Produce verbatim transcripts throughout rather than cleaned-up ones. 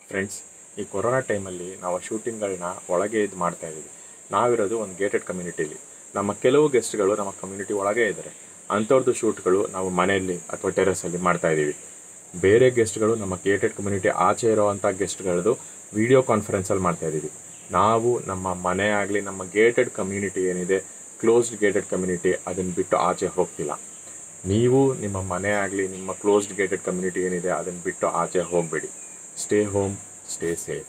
Friends, ಈ corona ಟೈಮಲ್ಲಿ ನಾವು ಶೂಟಿಂಗ್ಗಳನ್ನ ಒಳಗೆ ಇದು ಮಾಡ್ತಾ ಇದ್ದೀವಿ. ನಾವಿರೋದು ಒಂದು ಗೇಟೆಡ್ ಕಮ್ಯುನಿಟಿಲಿ. ನಮ್ಮ ಕೆಲವು ಗೆಸ್ಟ್ಗಳು ನಮ್ಮ ಕಮ್ಯುನಿಟಿ ಒಳಗೆ ಇದ್ದಾರೆ. ಅಂಥವ್ರದ್ದು ಶೂಟ್ಗಳು ನಾವು ಮನೆಯಲ್ಲಿ ಅಥವಾ ಟೆರೆಸಲ್ಲಿ ಮಾಡ್ತಾ ಇದ್ದೀವಿ. ಬೇರೆ ಗೆಸ್ಟ್ಗಳು ನಮ್ಮ ಗೇಟೆಡ್ ಕಮ್ಯುನಿಟಿ ಆಚೆ ಇರೋವಂಥ ಗೆಸ್ಟ್ಗಳದ್ದು ವಿಡಿಯೋ ಕಾನ್ಫರೆನ್ಸಲ್ಲಿ ಮಾಡ್ತಾ ಇದ್ದೀವಿ. ನಾವು ನಮ್ಮ ಮನೆ ಆಗಲಿ ನಮ್ಮ ಗೇಟೆಡ್ ಕಮ್ಯುನಿಟಿ ಏನಿದೆ, ಕ್ಲೋಸ್ಡ್ ಗೇಟೆಡ್ ಕಮ್ಯುನಿಟಿ, ಅದನ್ನು ಬಿಟ್ಟು ಆಚೆ ಹೋಗ್ತಿಲ್ಲ. ನೀವು ನಿಮ್ಮ ಮನೆ ಆಗಲಿ ನಿಮ್ಮ ಕ್ಲೋಸ್ಡ್ ಗೇಟೆಡ್ ಕಮ್ಯುನಿಟಿ ಏನಿದೆ ಅದನ್ನು ಬಿಟ್ಟು ಆಚೆ ಹೋಗಬೇಡಿ. Stay home, stay safe.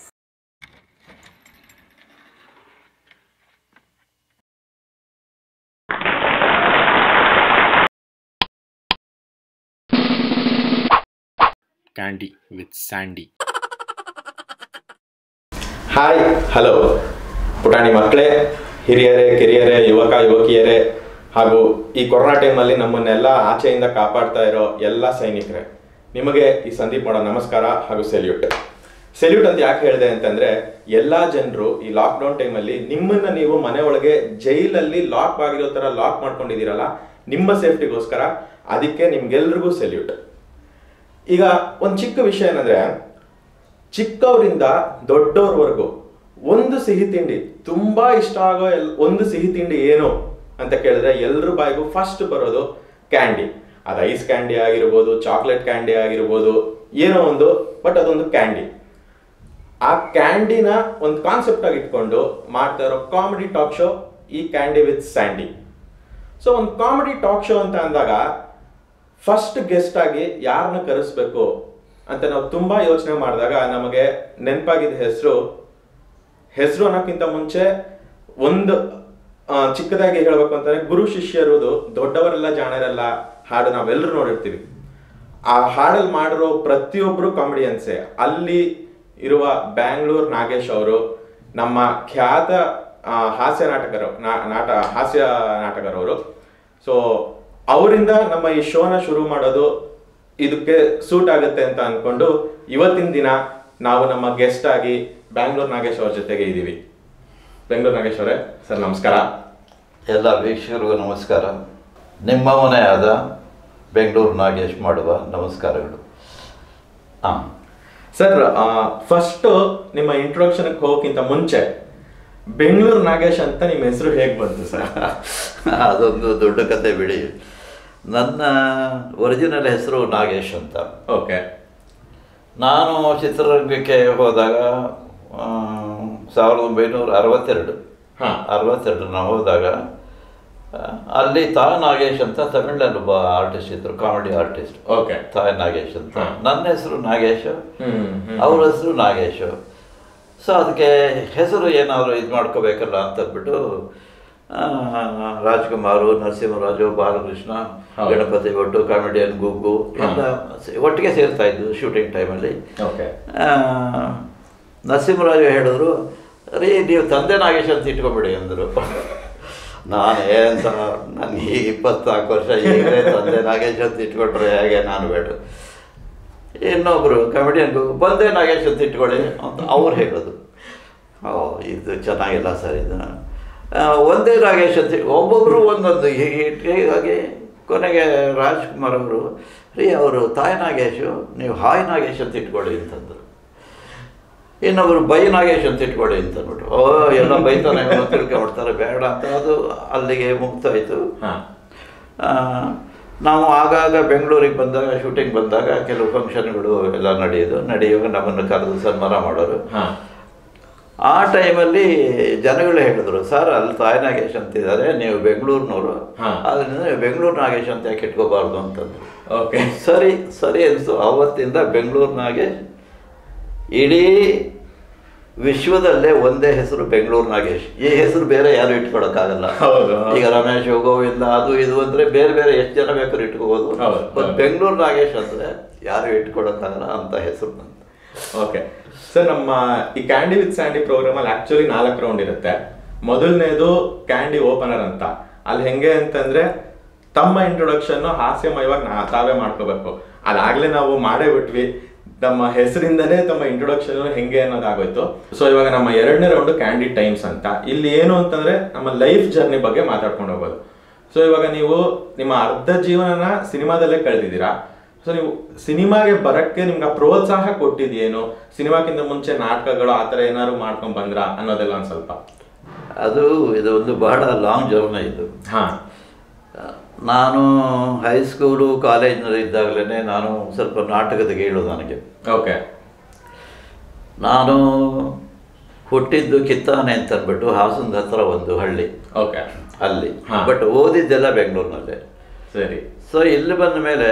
Candy with Sandy. Hi, hello ಪುಟಾಣಿ ಮಕ್ಕಳೇ, ಹಿರಿಯರೇ, ಕಿರಿಯರೇ, ಯುವಕ ಯುವಕಿಯರೇ ಹಾಗೂ ಈ ಕೊರೋನಾ ಟೈಮಲ್ಲಿ ನಮ್ಮನ್ನೆಲ್ಲ ಆಚೆಯಿಂದ ಕಾಪಾಡ್ತಾ ಇರೋ ಎಲ್ಲ ಸೈನಿಕರೇ, ನಿಮಗೆ ಈ ಸಂದೀಪ್ ಮಾಡೋ ನಮಸ್ಕಾರ ಹಾಗೂ ಸೆಲ್ಯೂಟ್. ಸೆಲ್ಯೂಟ್ ಅಂತ ಯಾಕೆ ಹೇಳಿದೆ ಅಂತಂದ್ರೆ, ಎಲ್ಲ ಜನರು ಈ ಲಾಕ್ಡೌನ್ ಟೈಮಲ್ಲಿ ನಿಮ್ಮನ್ನ ನೀವು ಮನೆ ಒಳಗೆ ಜೈಲಲ್ಲಿ ಲಾಕ್ ಆಗಿರೋ ತರ ಲಾಕ್ ಮಾಡ್ಕೊಂಡಿದ್ದೀರಲ್ಲ, ನಿಮ್ಮ ಸೇಫ್ಟಿಗೋಸ್ಕರ, ಅದಕ್ಕೆ ನಿಮ್ಗೆಲ್ರಿಗೂ ಸೆಲ್ಯೂಟ್. ಈಗ ಒಂದು ಚಿಕ್ಕ ವಿಷಯ ಏನಂದ್ರೆ, ಚಿಕ್ಕವರಿಂದ ದೊಡ್ಡವ್ರವರೆಗೂ ಒಂದು ಸಿಹಿ ತಿಂಡಿ ತುಂಬಾ ಇಷ್ಟ ಆಗೋ ಎಲ್ ಒಂದು ಸಿಹಿ ತಿಂಡಿ ಏನು ಅಂತ ಕೇಳಿದ್ರೆ ಎಲ್ರ ಬಾಯಿಗೂ ಫಸ್ಟ್ ಬರೋದು ಕ್ಯಾಂಡಿ. ಅದು ಐಸ್ ಕ್ಯಾಂಡಿ ಆಗಿರ್ಬೋದು, ಚಾಕ್ಲೇಟ್ ಕ್ಯಾಂಡಿ ಆಗಿರ್ಬೋದು, ಏನೋ ಒಂದು, ಬಟ್ ಅದೊಂದು ಕ್ಯಾಂಡಿ. ಆ ಕ್ಯಾಂಡಿನ ಒಂದು ಕಾನ್ಸೆಪ್ಟ್ ಆಗಿ ಇಟ್ಕೊಂಡು ಮಾಡ್ತಾ ಇರೋ ಕಾಮಿಡಿ ಟಾಕ್ ಶೋ ಈ ಕ್ಯಾಂಡಿ ವಿತ್ ಸ್ಯಾಂಡಿ. ಸೊ ಒಂದು ಕಾಮಿಡಿ ಟಾಕ್ ಶೋ ಅಂತ ಅಂದಾಗ ಫಸ್ಟ್ ಗೆಸ್ಟ್ ಆಗಿ ಯಾರನ್ನ ಕರೆಸ್ಬೇಕು ಅಂತ ನಾವು ತುಂಬಾ ಯೋಚನೆ ಮಾಡಿದಾಗ ನಮಗೆ ನೆನಪಾಗಿದ್ದ ಹೆಸರು ಹೆಸರು ಅನ್ನೋಕ್ಕಿಂತ ಮುಂಚೆ ಒಂದು ಚಿಕ್ಕದಾಗಿ ಹೇಳ್ಬೇಕು ಅಂತಂದ್ರೆ, ಗುರು ಶಿಷ್ಯರುದು ದೊಡ್ಡವರೆಲ್ಲ ಜಾಣರಲ್ಲ ಹಾಡು ನಾವೆಲ್ಲರೂ ನೋಡಿರ್ತೀವಿ. ಆ ಹಾಡಲ್ಲಿ ಮಾಡಿರೋ ಪ್ರತಿಯೊಬ್ರು ಕಾಮಿಡಿಯನ್ಸೇ. ಅಲ್ಲಿ ಇರುವ ಬ್ಯಾಂಗ್ಳೂರ್ ನಾಗೇಶ್ ಅವರು ನಮ್ಮ ಖ್ಯಾತ ಹಾಸ್ಯ ನಾಟಕರು ನಾಟ ಹಾಸ್ಯ ನಾಟಕರವರು. ಸೊ ಅವರಿಂದ ನಮ್ಮ ಈ ಶೋನ ಶುರು ಮಾಡೋದು ಇದಕ್ಕೆ ಸೂಟ್ ಆಗುತ್ತೆ ಅಂತ ಅನ್ಕೊಂಡು ಇವತ್ತಿನ ದಿನ ನಾವು ನಮ್ಮ ಗೆಸ್ಟ್ ಆಗಿ ಬ್ಯಾಂಗ್ಳೂರ್ ನಾಗೇಶ್ ಅವ್ರ ಜೊತೆಗೆ ಇದ್ದೀವಿ. ಬೆಂಗಳೂರು ನಾಗೇಶ್ ಅವರೇ, ಸರ್ ನಮಸ್ಕಾರ. ಎಲ್ಲ ವೀಕ್ಷಕರಿಗೂ ನಮಸ್ಕಾರ. ನಿಮ್ಮ ಮನೆಯಾದ ಬೆಂಗಳೂರು ನಾಗೇಶ್ ಮಾಡುವ ನಮಸ್ಕಾರಗಳು. ಹಾಂ ಸರ್, ಫಸ್ಟ್ ನಿಮ್ಮ ಇಂಟ್ರೊಡಕ್ಷನ್ಗೆ ಹೋಗೋಕ್ಕಿಂತ ಮುಂಚೆ ಬೆಂಗಳೂರು ನಾಗೇಶ್ ಅಂತ ನಿಮ್ಮ ಹೆಸರು ಹೇಗೆ ಬಂತು ಸರ್? ಅದೊಂದು ದೊಡ್ಡ ಕತೆ ಬಿಡಿ. ನನ್ನ ಒರಿಜಿನಲ್ ಹೆಸರು ನಾಗೇಶ್ ಅಂತ. ಓಕೆ. ನಾನು ಚಿತ್ರರಂಗಕ್ಕೆ ಹೋದಾಗ ಸಾವಿರದ ಒಂಬೈನೂರ ಅರವತ್ತೆರಡು ಹಾಂ ಅರವತ್ತೆರಡು ನಾವು ಹೋದಾಗ ಅಲ್ಲಿ ತಾಯಿ ನಾಗೇಶ್ ಅಂತ ತಮಿಳಲ್ಲಿ ಒಬ್ಬ ಆರ್ಟಿಸ್ಟ್ ಇದ್ರು, ಕಾಮಿಡಿ ಆರ್ಟಿಸ್ಟ್. ಓಕೆ. ತಾಯಿ ನಾಗೇಶ್ ಅಂತ. ನನ್ನ ಹೆಸರು ನಾಗೇಶ್, ಅವ್ರ ಹೆಸರು ನಾಗೇಶ್. ಸೊ ಅದಕ್ಕೆ ಹೆಸರು ಏನಾದರೂ ಇದು ಮಾಡ್ಕೋಬೇಕಲ್ಲ ಅಂತಂದ್ಬಿಟ್ಟು ರಾಜ್ಕುಮಾರು, ನರಸಿಂಹರಾಜು, ಬಾಲಕೃಷ್ಣ, ಗಣಪತಿ ಭಟ್ಟು, ಕಾಮಿಡಿಯನ್ ಗುಗ್ಗು ಎಲ್ಲ ಒಟ್ಟಿಗೆ ಸೇರ್ತಾ ಇದ್ದು ಶೂಟಿಂಗ್ ಟೈಮಲ್ಲಿ. ನರಸಿಂಹರಾಜು ಹೇಳಿದ್ರು, ರೀ ನೀವು ತಂದೆ ನಾಗೇಶ್ ಅಂತ ಇಟ್ಕೊಬೇಡಿ ಅಂದರು. ನಾನು ಏನಂತ, ನನಗೆ ಈಗ ಇಪ್ಪತ್ನಾಲ್ಕು ವರ್ಷ, ಈಗಲೇ ತಂದೆ ನಾಗೇಶ್ ಅಂತ ಇಟ್ಕೊಂಡ್ರೆ ಹೇಗೆ, ನಾನು ಬೇಡ. ಇನ್ನೊಬ್ಬರು ಕಾಮಿಡಿಯನ್ಗೂ ಬಂದೆ ನಾಗೇಶ್ ಅಂತ ಇಟ್ಕೊಳ್ಳಿ ಅಂತ ಅವ್ರು ಹೇಳೋದು. ಓ ಇದು ಚೆನ್ನಾಗಿಲ್ಲ ಸರ್, ಇದು ಒಂದೇ ನಾಗೇಶ್ ಅಂತ ಒಬ್ಬೊಬ್ಬರು ಒಂದೊಂದು ಹೀಗಾಗಿ ಕೊನೆಗೆ ರಾಜ್ಕುಮಾರ್ ಅವರು, ರೀ ಅವರು ತಾಯಿ ನಾಗೇಶು, ನೀವು ಹಾಯ್ ನಾಗೇಶ್ ಅಂತ ಇಟ್ಕೊಳ್ಳಿ ಅಂತಂದರು. ಇನ್ನೊಬ್ಬರು ಬೈ ನಾಗೇಶ್ ಅಂತ ಇಟ್ಕೊಳ್ಳಿ ಅಂತಂದ್ಬಿಟ್ಟು, ಓ ಎಲ್ಲ ಬೈತಾನೆ ತಿಳ್ಕೊಂಡ್ಬಿಡ್ತಾರೆ, ಬೇಡ ಅಂತ ಅದು ಅಲ್ಲಿಗೆ ಮುಕ್ತಾಯಿತು. ನಾವು ಆಗಾಗ ಬೆಂಗಳೂರಿಗೆ ಬಂದಾಗ, ಶೂಟಿಂಗ್ ಬಂದಾಗ ಕೆಲವು ಫಂಕ್ಷನ್ಗಳು ಎಲ್ಲ ನಡೆಯೋದು. ನಡೆಯುವಾಗ ನಮ್ಮನ್ನು ಕರೆದು ಸನ್ಮಾನ ಮಾಡೋರು. ಆ ಟೈಮಲ್ಲಿ ಜನಗಳು ಹೇಳಿದ್ರು, ಸರ್ ಅಲ್ಲಿ ತಾಯಿ ನಾಗೇಶ್ ಅಂತಿದ್ದಾರೆ, ನೀವು ಬೆಂಗಳೂರಿನವರು, ಅದರಿಂದ ನೀವು ಬೆಂಗಳೂರು ನಾಗೇಶ್ ಅಂತ ಯಾಕೆ ಇಟ್ಕೋಬಾರ್ದು ಅಂತಂದ್ರು. ಓಕೆ, ಸರಿ ಸರಿ ಅನಿಸ್ತು. ಆವತ್ತಿಂದ ಬೆಂಗಳೂರು ನಾಗೇಶ್. ಇಡೀ ವಿಶ್ವದಲ್ಲೇ ಒಂದೇ ಹೆಸರು ಬೆಂಗಳೂರು ನಾಗೇಶ್. ಈ ಹೆಸರು ಬೇರೆ ಯಾರು ಇಟ್ಕೊಳಕ್ಕಾಗಲ್ಲ. ಈಗ ರಮೇಶ್, ಗೋವಿಂದ, ಅದು ಇದು ಅಂದರೆ ಬೇರೆ ಬೇರೆ ಎಷ್ಟು ಜನ ಬೇಕಾದ್ರೂ ಇಟ್ಕೋಬೋದು. ಬಟ್ ಬೆಂಗಳೂರು ನಾಗೇಶ್ ಅಂದರೆ ಯಾರು ಇಟ್ಕೊಳಕ್ಕಾಗಲ್ಲ ಅಂತ ಹೆಸರು ನಂದು. ಓಕೆ ಸರ್, ನಮ್ಮ ಈ ಕ್ಯಾಂಡಿ ವಿತ್ ಸ್ಯಾಂಡಿ ಪ್ರೋಗ್ರಾಮ್ ಅಲ್ಲಿ ಆಕ್ಚುಲಿ ನಾಲ್ಕು ರೌಂಡ್ ಇರುತ್ತೆ. ಮೊದಲನೇದು ಕ್ಯಾಂಡಿ ಓಪನರ್ ಅಂತ. ಅಲ್ಲಿ ಹೆಂಗೆ ಅಂತಂದ್ರೆ ತಮ್ಮ ಇಂಟ್ರೊಡಕ್ಷನ್ ಹಾಸ್ಯಮಯವಾಗಿ ನಾ ತಾವೇ ಮಾಡ್ಕೋಬೇಕು. ಅದಾಗ್ಲೇ ನಾವು ಮಾಡೇ ಬಿಟ್ವಿ, ನಮ್ಮ ಹೆಸರಿಂದನೇ ತಮ್ಮ ಇಂಟ್ರೊಡಕ್ಷನ್ ಹೆಂಗೆ ಅನ್ನೋದಾಗೋಯ್ತು. ಸೊ ಇವಾಗ ನಮ್ಮ ಎರಡನೇ ರೌಂಡ್ ಕ್ಯಾಂಡಿ ಟೈಮ್ಸ್ ಅಂತ. ಇಲ್ಲಿ ಏನು ಅಂತಂದ್ರೆ ನಮ್ಮ ಲೈಫ್ ಜರ್ನಿ ಬಗ್ಗೆ ಮಾತಾಡ್ಕೊಂಡು ಹೋಗೋದು. ಸೊ ಇವಾಗ ನೀವು ನಿಮ್ಮ ಅರ್ಧ ಜೀವನನ ಸಿನಿಮಾದಲ್ಲೇ ಕಳೆದಿದ್ದೀರಾ. ಸೊ ನೀವು ಸಿನಿಮಾಗೆ ಬರಕ್ಕೆ ನಿಮ್ಗೆ ಪ್ರೋತ್ಸಾಹ ಕೊಟ್ಟಿದ್ಯೇನು? ಸಿನಿಮಾಕ್ಕಿಂತ ಮುಂಚೆ ನಾಟಕಗಳು ಆ ಥರ ಏನಾದ್ರು ಮಾಡ್ಕೊಂಡು ಬಂದ್ರ ಅನ್ನೋದೆಲ್ಲ ಒಂದು ಸ್ವಲ್ಪ. ಅದು ಇದು ಒಂದು ಬಹಳ ಲಾಂಗ್ ಜರ್ನಿ ಇದು. ಹಾಂ, ನಾನು ಹೈಸ್ಕೂಲು ಕಾಲೇಜಿನಲ್ಲಿ ಇದ್ದಾಗಲೇ ನಾನು ಸ್ವಲ್ಪ ನಾಟಕದ ಗೇಳು ನನಗೆ. ಓಕೆ. ನಾನು ಹುಟ್ಟಿದ್ದು ಕಿತ್ತಾನೆ ಅಂತ ಅಂದ್ಬಿಟ್ಟು ಹಾಸನದ ಹತ್ರ ಒಂದು ಹಳ್ಳಿ. ಓಕೆ. ಅಲ್ಲಿ ಬಟ್ ಓದಿದ್ದೆಲ್ಲ ಬೆಂಗಳೂರಿನಲ್ಲೇ. ಸರಿ. ಸೊ ಇಲ್ಲಿ ಬಂದ ಮೇಲೆ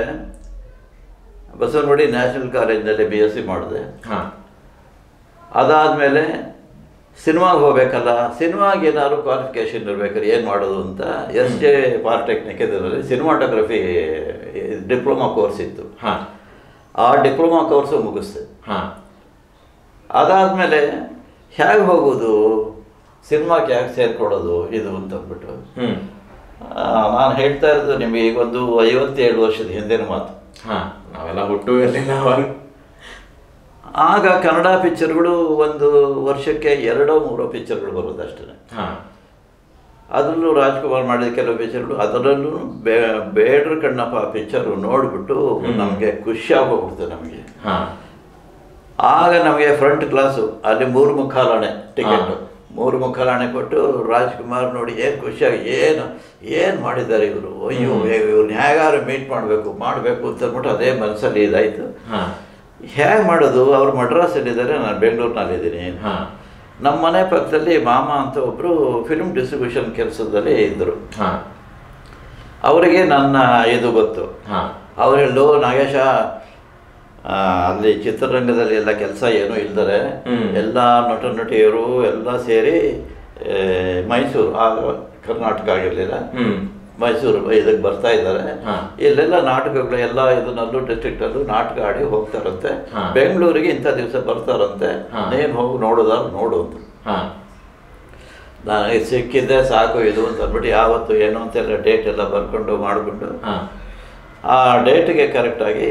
ಬಸವನಗುಡಿ ನ್ಯಾಷನಲ್ ಕಾಲೇಜಿನಲ್ಲಿ ಬಿ ಎಸ್ ಸಿ ಮಾಡಿದೆ. ಹಾಂ. ಅದಾದಮೇಲೆ ಸಿನಿಮಾಗೆ ಹೋಗ್ಬೇಕಲ್ಲ, ಸಿನಿಮಾಗೆ ಏನಾದ್ರು ಕ್ವಾಲಿಫಿಕೇಷನ್ ಇರಬೇಕಾದ್ರೆ ಏನು ಮಾಡೋದು ಅಂತ ಎಸ್ ಜೆ ಪಾಲಿಟೆಕ್ನಿಕ್ ಇದರಲ್ಲಿ ಸಿನಿಮಾಟೋಗ್ರಫಿ ಡಿಪ್ಲೊಮಾ ಕೋರ್ಸ್ ಇತ್ತು. ಹಾಂ. ಆ ಡಿಪ್ಲೊಮಾ ಕೋರ್ಸು ಮುಗಿಸ್ದೆ. ಹಾಂ. ಅದಾದಮೇಲೆ ಹೇಗೆ ಹೋಗೋದು, ಸಿನಿಮಾಕ್ಕೆ ಹೇಗೆ ಸೇರಿಕೊಡೋದು ಇದು ಅಂತಂದ್ಬಿಟ್ಟು ನಾನು ಹೇಳ್ತಾ ಇರೋದು ನಿಮಗೆ ಈಗ ಒಂದು ಐವತ್ತೇಳು ವರ್ಷದ ಹಿಂದಿನ ಮಾತು. ಹಾಂ, ನಾವೆಲ್ಲ ಹುಟ್ಟು ಇರಲಿಲ್ಲ ಅವಾಗ. ಆಗ ಕನ್ನಡ ಪಿಕ್ಚರ್ಗಳು ಒಂದು ವರ್ಷಕ್ಕೆ ಎರಡೋ ಮೂರೋ ಪಿಕ್ಚರ್ಗಳು ಬರೋದು ಅಷ್ಟೇ. ಹಾಂ. ಅದರಲ್ಲೂ ರಾಜ್ಕುಮಾರ್ ಮಾಡಿದ ಕೆಲವು ಪಿಕ್ಚರ್ಗಳು, ಅದರಲ್ಲೂ ಬೇ ಬೇಡ್ರ ಕಣ್ಣಪ್ಪ ಪಿಕ್ಚರು ನೋಡಿಬಿಟ್ಟು ನಮಗೆ ಖುಷಿ ಆಗೋಗ್ಬಿಡ್ತು ನಮಗೆ. ಹಾಂ. ಆಗ ನಮಗೆ ಫ್ರಂಟ್ ಕ್ಲಾಸು, ಅಲ್ಲಿ ಮೂರು ಮುಖಾಲಾಣೆ ಟಿಕೆಟು, ಮೂರು ಮುಖಾಲಾಣೆ ಕೊಟ್ಟು ರಾಜ್ಕುಮಾರ್ ನೋಡಿ ಏನು ಖುಷಿಯಾಗಿ ಏನು ಏನು ಮಾಡಿದ್ದಾರೆ ಇವರು, ಅಯ್ಯೋ ಇವ್ರನ್ನ ಹೇಗಾರು ಮೀಟ್ ಮಾಡಬೇಕು ಮಾಡಬೇಕು ಅಂತ ಅಂದ್ಬಿಟ್ಟು ಅದೇ ಮನಸ್ಸಲ್ಲಿ ಇದಾಯಿತು. ಹೇಗೆ ಮಾಡೋದು, ಅವ್ರು ಮಡ್ರಾಸಲ್ಲಿದ್ದಾರೆ, ನಾನು ಬೆಂಗಳೂರಿನಲ್ಲಿದ್ದೀನಿ. ನಮ್ಮ ಮನೆ ಪಕ್ಕದಲ್ಲಿ ಮಾಮ ಅಂತ ಒಬ್ಬರು ಫಿಲ್ಮ್ ಡಿಸ್ಟ್ರಿಬ್ಯೂಷನ್ ಕೆಲಸದಲ್ಲಿ ಇದ್ದರು. ಅವರಿಗೆ ನನ್ನ ಇದು ಗೊತ್ತು. ಅವ್ರು ಹೇಳೋ ನಾಗೇಶ, ಅಲ್ಲಿ ಚಿತ್ರರಂಗದಲ್ಲಿ ಎಲ್ಲ ಕೆಲಸ ಏನೂ ಇಲ್ದರೆ ಎಲ್ಲ ನಟ ನಟಿಯರು ಎಲ್ಲ ಸೇರಿ ಮೈಸೂರು, ಆಗ ಕರ್ನಾಟಕ ಆಗಿರಲಿಲ್ಲ, ಮೈಸೂರು ಇದಕ್ಕೆ ಬರ್ತಾ ಇದ್ದಾರೆ. ಇಲ್ಲೆಲ್ಲ ನಾಟಕಗಳು ಎಲ್ಲ ಇದನ್ನಲ್ಲೂ ಡಿಸ್ಟ್ರಿಕ್ಟಲ್ಲೂ ನಾಟಕ ಆಡಿ ಹೋಗ್ತಾರಂತೆ. ಬೆಂಗಳೂರಿಗೆ ಇಂಥ ದಿವಸ ಬರ್ತಾರಂತೆ, ನೀನು ಹೋಗಿ ನೋಡೋದಾದ್ರು ನೋಡು ಅಂತ. ನನಗೆ ಸಿಕ್ಕಿದ್ದೆ ಸಾಕು ಇದು ಅಂತ ಅಂದ್ಬಿಟ್ಟು ಯಾವತ್ತು ಏನು ಅಂತೆಲ್ಲ ಡೇಟ್ ಎಲ್ಲ ಬರ್ಕೊಂಡು ಮಾಡಿಕೊಂಡು ಆ ಡೇಟಿಗೆ ಕರೆಕ್ಟಾಗಿ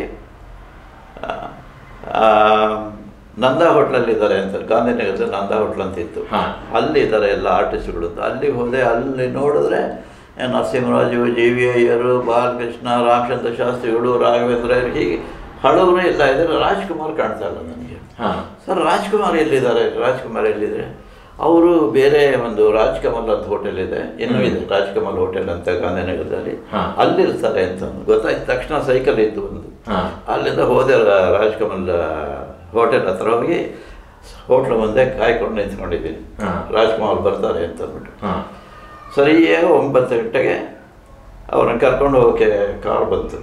ನಂದಾ ಹೋಟ್ಲಲ್ಲಿದ್ದಾರೆ ಅಂತ, ಗಾಂಧಿನಗರದ ನಂದಾ ಹೋಟ್ಲ್ ಅಂತ ಇತ್ತು, ಅಲ್ಲಿದ್ದಾರೆ ಎಲ್ಲ ಆರ್ಟಿಸ್ಟ್ಗಳು. ಅಲ್ಲಿ ಹೋದೆ, ಅಲ್ಲಿ ನೋಡಿದ್ರೆ ನರಸಿಂಹರಾಜು, ಜಿ ವಿ ಅಯ್ಯರು, ಬಾಲಕೃಷ್ಣ, ರಾಮಚಂದ್ರ ಶಾಸ್ತ್ರಿಗಳು, ರಾಘವೇಂದ್ರ, ಹೀಗೆ ಹಳವರು ಎಲ್ಲ ಇದ್ದಾರೆ. ರಾಜ್ಕುಮಾರ್ ಕಾಣ್ತಾ ಇಲ್ಲ ನನಗೆ. ಸರ್ ರಾಜ್ಕುಮಾರ್ ಎಲ್ಲಿದ್ದಾರೆ, ರಾಜ್ಕುಮಾರ್ ಎಲ್ಲಿದ್ದಾರೆ? ಅವರು ಬೇರೆ ಒಂದು ರಾಜ್ಕಮಲ್ ಅಂತ ಹೋಟೆಲ್ ಇದೆ, ಇನ್ನೂ ಇದೆ ರಾಜ್ಕಮಲ್ ಹೋಟೆಲ್ ಅಂತ ಗಾಂಧಿನಗರದಲ್ಲಿ, ಅಲ್ಲಿರ್ತಾರೆ ಅಂತ ಗೊತ್ತಾಯ್ತು ತಕ್ಷಣ. ಸೈಕಲ್ ಇತ್ತು ಒಂದು, ಅಲ್ಲಿಂದ ಹೋದೆ ರಾಜ್ಕಮಲ್ ಹೋಟೆಲ್ ಹತ್ರ ಹೋಗಿ ಹೋಟ್ಲ್ ಮುಂದೆ ಕಾಯ್ಕೊಂಡು ನಿಂತ್ಕೊಂಡಿದ್ದೀನಿ, ರಾಜ್ಕುಮಾರ್ ಬರ್ತಾರೆ ಅಂತ ಅಂದ್ಬಿಟ್ಟು. ಸರಿಯಾಗಿ ಒಂಬತ್ತು ಗಂಟೆಗೆ ಅವ್ರನ್ನ ಕರ್ಕೊಂಡು ಹೋಗೋಕ್ಕೆ ಕಾರ್ ಬಂತು.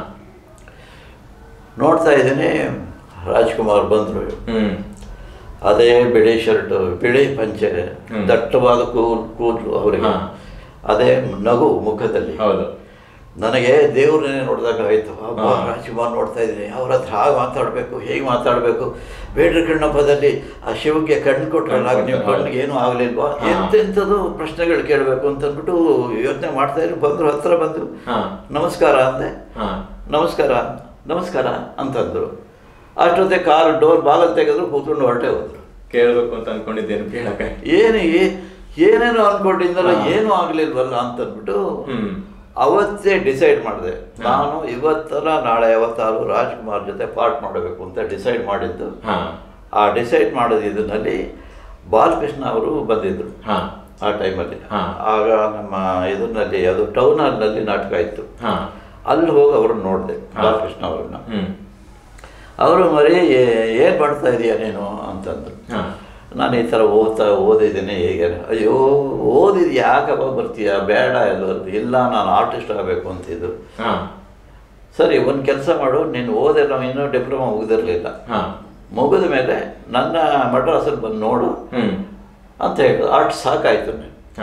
ನೋಡ್ತಾ ಇದ್ದೀನಿ ರಾಜ್ಕುಮಾರ್ ಬಂದರು. ಅದೇ ಬಿಳಿ ಶರ್ಟು, ಬಿಳಿ ಪಂಚೆ, ದಟ್ಟವಾದ ಕೂಲ್ ಕೂದಲು ಅವರಿಗೆ, ಅದೇ ನಗು ಮುಖದಲ್ಲಿ. ನನಗೆ ದೇವ್ರನ್ನೇ ನೋಡಿದಾಗ ಆಯಿತು, ಅಬ್ಬ ರಾಜ್ಕುಮಾರ್ ನೋಡ್ತಾ ಇದ್ದೀನಿ, ಅವ್ರ ಹತ್ರ ಹಾಗೆ ಮಾತಾಡಬೇಕು, ಹೇಗೆ ಮಾತಾಡಬೇಕು, ಬೇಡ್ರ ಕಣ್ಣಪ್ಪದಲ್ಲಿ ಆ ಶಿವಕ್ಕೆ ಕಣ್ಣು ಕೊಟ್ಟರಲ್ಲ, ನೀವು ಕಣ್ಣಿಗೆ ಏನೂ ಆಗಲಿಲ್ವಾ, ಎಂತೆಂಥದ್ದು ಪ್ರಶ್ನೆಗಳು ಕೇಳಬೇಕು ಅಂತಂದ್ಬಿಟ್ಟು ಯೋಚನೆ ಮಾಡ್ತಾ ಇದ್ರು. ಬಂದರು, ಹತ್ರ ಬಂದು ನಮಸ್ಕಾರ ಅಂದೆ. ನಮಸ್ಕಾರ ನಮಸ್ಕಾರ ಅಂತಂದರು. ಅಷ್ಟೊತ್ತೆ ಕಾರ್ ಡೋರ್ ಬಾಗಲ್ ತೆಗೆದ್ರು, ಕೂತ್ಕೊಂಡು ಹೊರಟೆ ಹೋದ್ರು. ಕೇಳಬೇಕು ಅಂತ ಅನ್ಕೊಂಡಿದ್ದೇನು, ಕೇಳಕ್ಕೆ ಏನು ಏನೇನು ಅನ್ಕೊಂಡಿದ್ದಲ್ಲ, ಏನೂ ಆಗಲಿಲ್ವಲ್ಲ ಅಂತಂದ್ಬಿಟ್ಟು ಅವತ್ತೇ ಡಿಸೈಡ್ ಮಾಡಿದೆ, ನಾನು ಇವತ್ತರ ನಾಳೆ ಯಾವತ್ತಾರು ರಾಜ್ಕುಮಾರ್ ಜೊತೆ ಪಾರ್ಟ್ ಮಾಡಬೇಕು ಅಂತ ಡಿಸೈಡ್ ಮಾಡಿದ್ದು. ಆ ಡಿಸೈಡ್ ಮಾಡೋದು ಇದರಲ್ಲಿ ಬಾಲಕೃಷ್ಣ ಅವರು ಬಂದಿದ್ರು ಆ ಟೈಮಲ್ಲಿ. ಆಗ ನಮ್ಮ ಇದರಲ್ಲಿ ಅದು ಟೌನ್ ಹಾಲ್ನಲ್ಲಿ ನಾಟಕ ಇತ್ತು, ಅಲ್ಲಿ ಹೋಗಿ ಅವ್ರನ್ನ ನೋಡಿದೆ, ಬಾಲಕೃಷ್ಣ ಅವ್ರನ್ನ. ಅವರು ಮರಿ ಏನು ಮಾಡ್ತಾ ಇದೀಯ ನೀನು ಅಂತಂದ್ರು. ನಾನು ಈ ಥರ ಓದ್ತಾ ಓದಿದ್ದೀನಿ. ಹೇಗೆ? ಅಯ್ಯೋ ಓದಿದ್ದು ಯಾಕಪ್ಪ ಬರ್ತೀಯ, ಬೇಡ ಎಲ್ಲರೂ, ಇಲ್ಲ ನಾನು ಆರ್ಟಿಸ್ಟ್ ಆಗಬೇಕು ಅಂತಿದ್ದು. ಸರಿ ಒಂದು ಕೆಲಸ ಮಾಡು, ನೀನು ಓದೆಲ್ಲ ಇನ್ನೂ ಡಿಪ್ಲೊಮಾ ಮುಗಿದಿರಲಿಲ್ಲ, ಮುಗಿದ ಮೇಲೆ ನನ್ನ ಮಡ್ರಾಸಲ್ಲಿ ಬಂದು ನೋಡು ಅಂತ ಹೇಳಿ ಆರ್ಟ್ ಸಾಕಾಯ್ತು.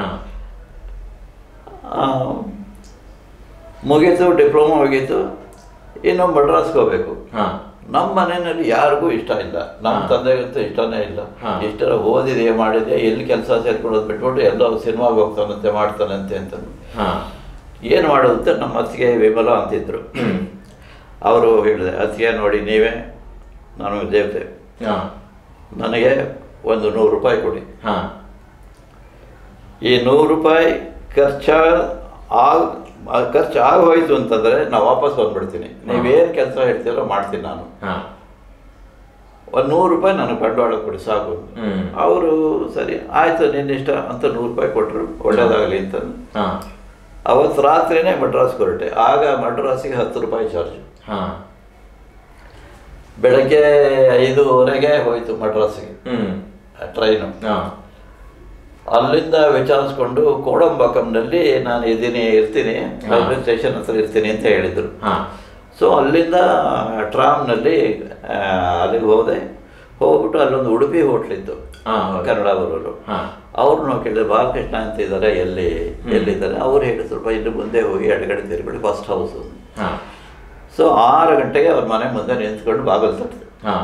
ಮುಗೀತು, ಡಿಪ್ಲೊಮಾ ಮುಗೀತು, ಇನ್ನು ಮಡ್ರಾಸ್ಗೆ ಹೋಗ್ಬೇಕು. ನಮ್ಮ ಮನೆಯಲ್ಲಿ ಯಾರಿಗೂ ಇಷ್ಟ ಇಲ್ಲ, ನಮ್ಮ ತಂದೆಗಂತೂ ಇಷ್ಟನೇ ಇಲ್ಲ. ಇಷ್ಟರ ಓದಿದೆ ಮಾಡಿದೆ, ಎಲ್ಲಿ ಕೆಲಸ ಸೇರ್ಕೊಳ್ಳೋದು ಬಿಟ್ಬಿಟ್ಟು ಎಲ್ಲೋ ಸಿನಿಮಾಗೆ ಹೋಗ್ತಾನಂತೆ ಮಾಡ್ತಾನಂತೆ ಅಂತ. ಏನು ಮಾಡೋದು ಅಂತ ನಮ್ಮ ಅತ್ತಿಗೆ ವಿಮಲ ಅಂತಿದ್ರು. ಅವರು ಹೇಳಿದೆ, ಅತ್ತಿಗೆ ನೋಡಿ ನೀವೇ ನನಗೆ ದೇವತೆ, ನನಗೆ ಒಂದು ನೂರು ರೂಪಾಯಿ ಕೊಡಿ, ಈ ನೂರು ರೂಪಾಯಿ ಖರ್ಚ ಆಗ ಖರ್ಚು ಆಗೋಯ್ತು ಅಂತಂದರೆ ನಾವು ವಾಪಸ್ ಬಂದ್ಬಿಡ್ತೀನಿ. ನೀವೇನು ಕೆಲಸ ಹೇಳ್ತೀರೋ ಮಾಡ್ತೀನಿ ನಾನು. ಒಂದು ನೂರು ರೂಪಾಯಿ ನನಗೆ ಬಂಡವಾಳ ಕೊಡಿ ಸಾಕು. ಅವರು ಸರಿ ಆಯಿತು ನಿನ್ನಿಷ್ಟ ಅಂತ ನೂರು ರೂಪಾಯಿ ಕೊಟ್ಟರು, ಒಳ್ಳೇದಾಗಲಿ ಅಂತ. ಅವತ್ತು ರಾತ್ರಿನೇ ಮಡ್ರಾಸ್ಗೆ ಹೊರಟೆ. ಆಗ ಮಡ್ರಾಸಿಗೆ ಹತ್ತು ರೂಪಾಯಿ ಚಾರ್ಜು. ಬೆಳಗ್ಗೆ ಐದೂವರೆಗೆ ಹೋಯ್ತು ಮಡ್ರಾಸಿಗೆ ಟ್ರೈನು. ಅಲ್ಲಿಂದ ವಿಚಾರಿಸ್ಕೊಂಡು ಕೋಡಂಬಾಕಂನಲ್ಲಿ ನಾನು ಇದ್ದೀನಿ ಇರ್ತೀನಿ ರೈಲ್ವೆ ಸ್ಟೇಷನ್ ಹತ್ರ ಇರ್ತೀನಿ ಅಂತ ಹೇಳಿದರು. ಸೊ ಅಲ್ಲಿಂದ ಟ್ರಾಮ್ನಲ್ಲಿ ಅಲ್ಲಿಗೆ ಹೋದೆ. ಹೋಗ್ಬಿಟ್ಟು ಅಲ್ಲೊಂದು ಉಡುಪಿ ಹೋಟ್ಲಿತ್ತು, ಕನ್ನಡ ಬರೋರು. ಅವ್ರನ್ನ ಕೇಳಿದ್ರೆ ಬಾಲಕೃಷ್ಣ ಅಂತ ಇದ್ದಾರೆ, ಎಲ್ಲಿ ಎಲ್ಲಿದ್ದಾರೆ? ಅವ್ರು ಹೇಳಿದ್ರು ಇಲ್ಲಿ ಮುಂದೆ ಹೋಗಿ ಎಡಗಡೆ ತಿರುಗಡೆ ಫಸ್ಟ್ ಹೌಸು. ಸೊ ಆರು ಗಂಟೆಗೆ ಅವ್ರ ಮನೆ ಮುಂದೆ ನಿಂತ್ಕೊಂಡು ಬಾಗಲ್ ತಟ್ಟಿದೆ.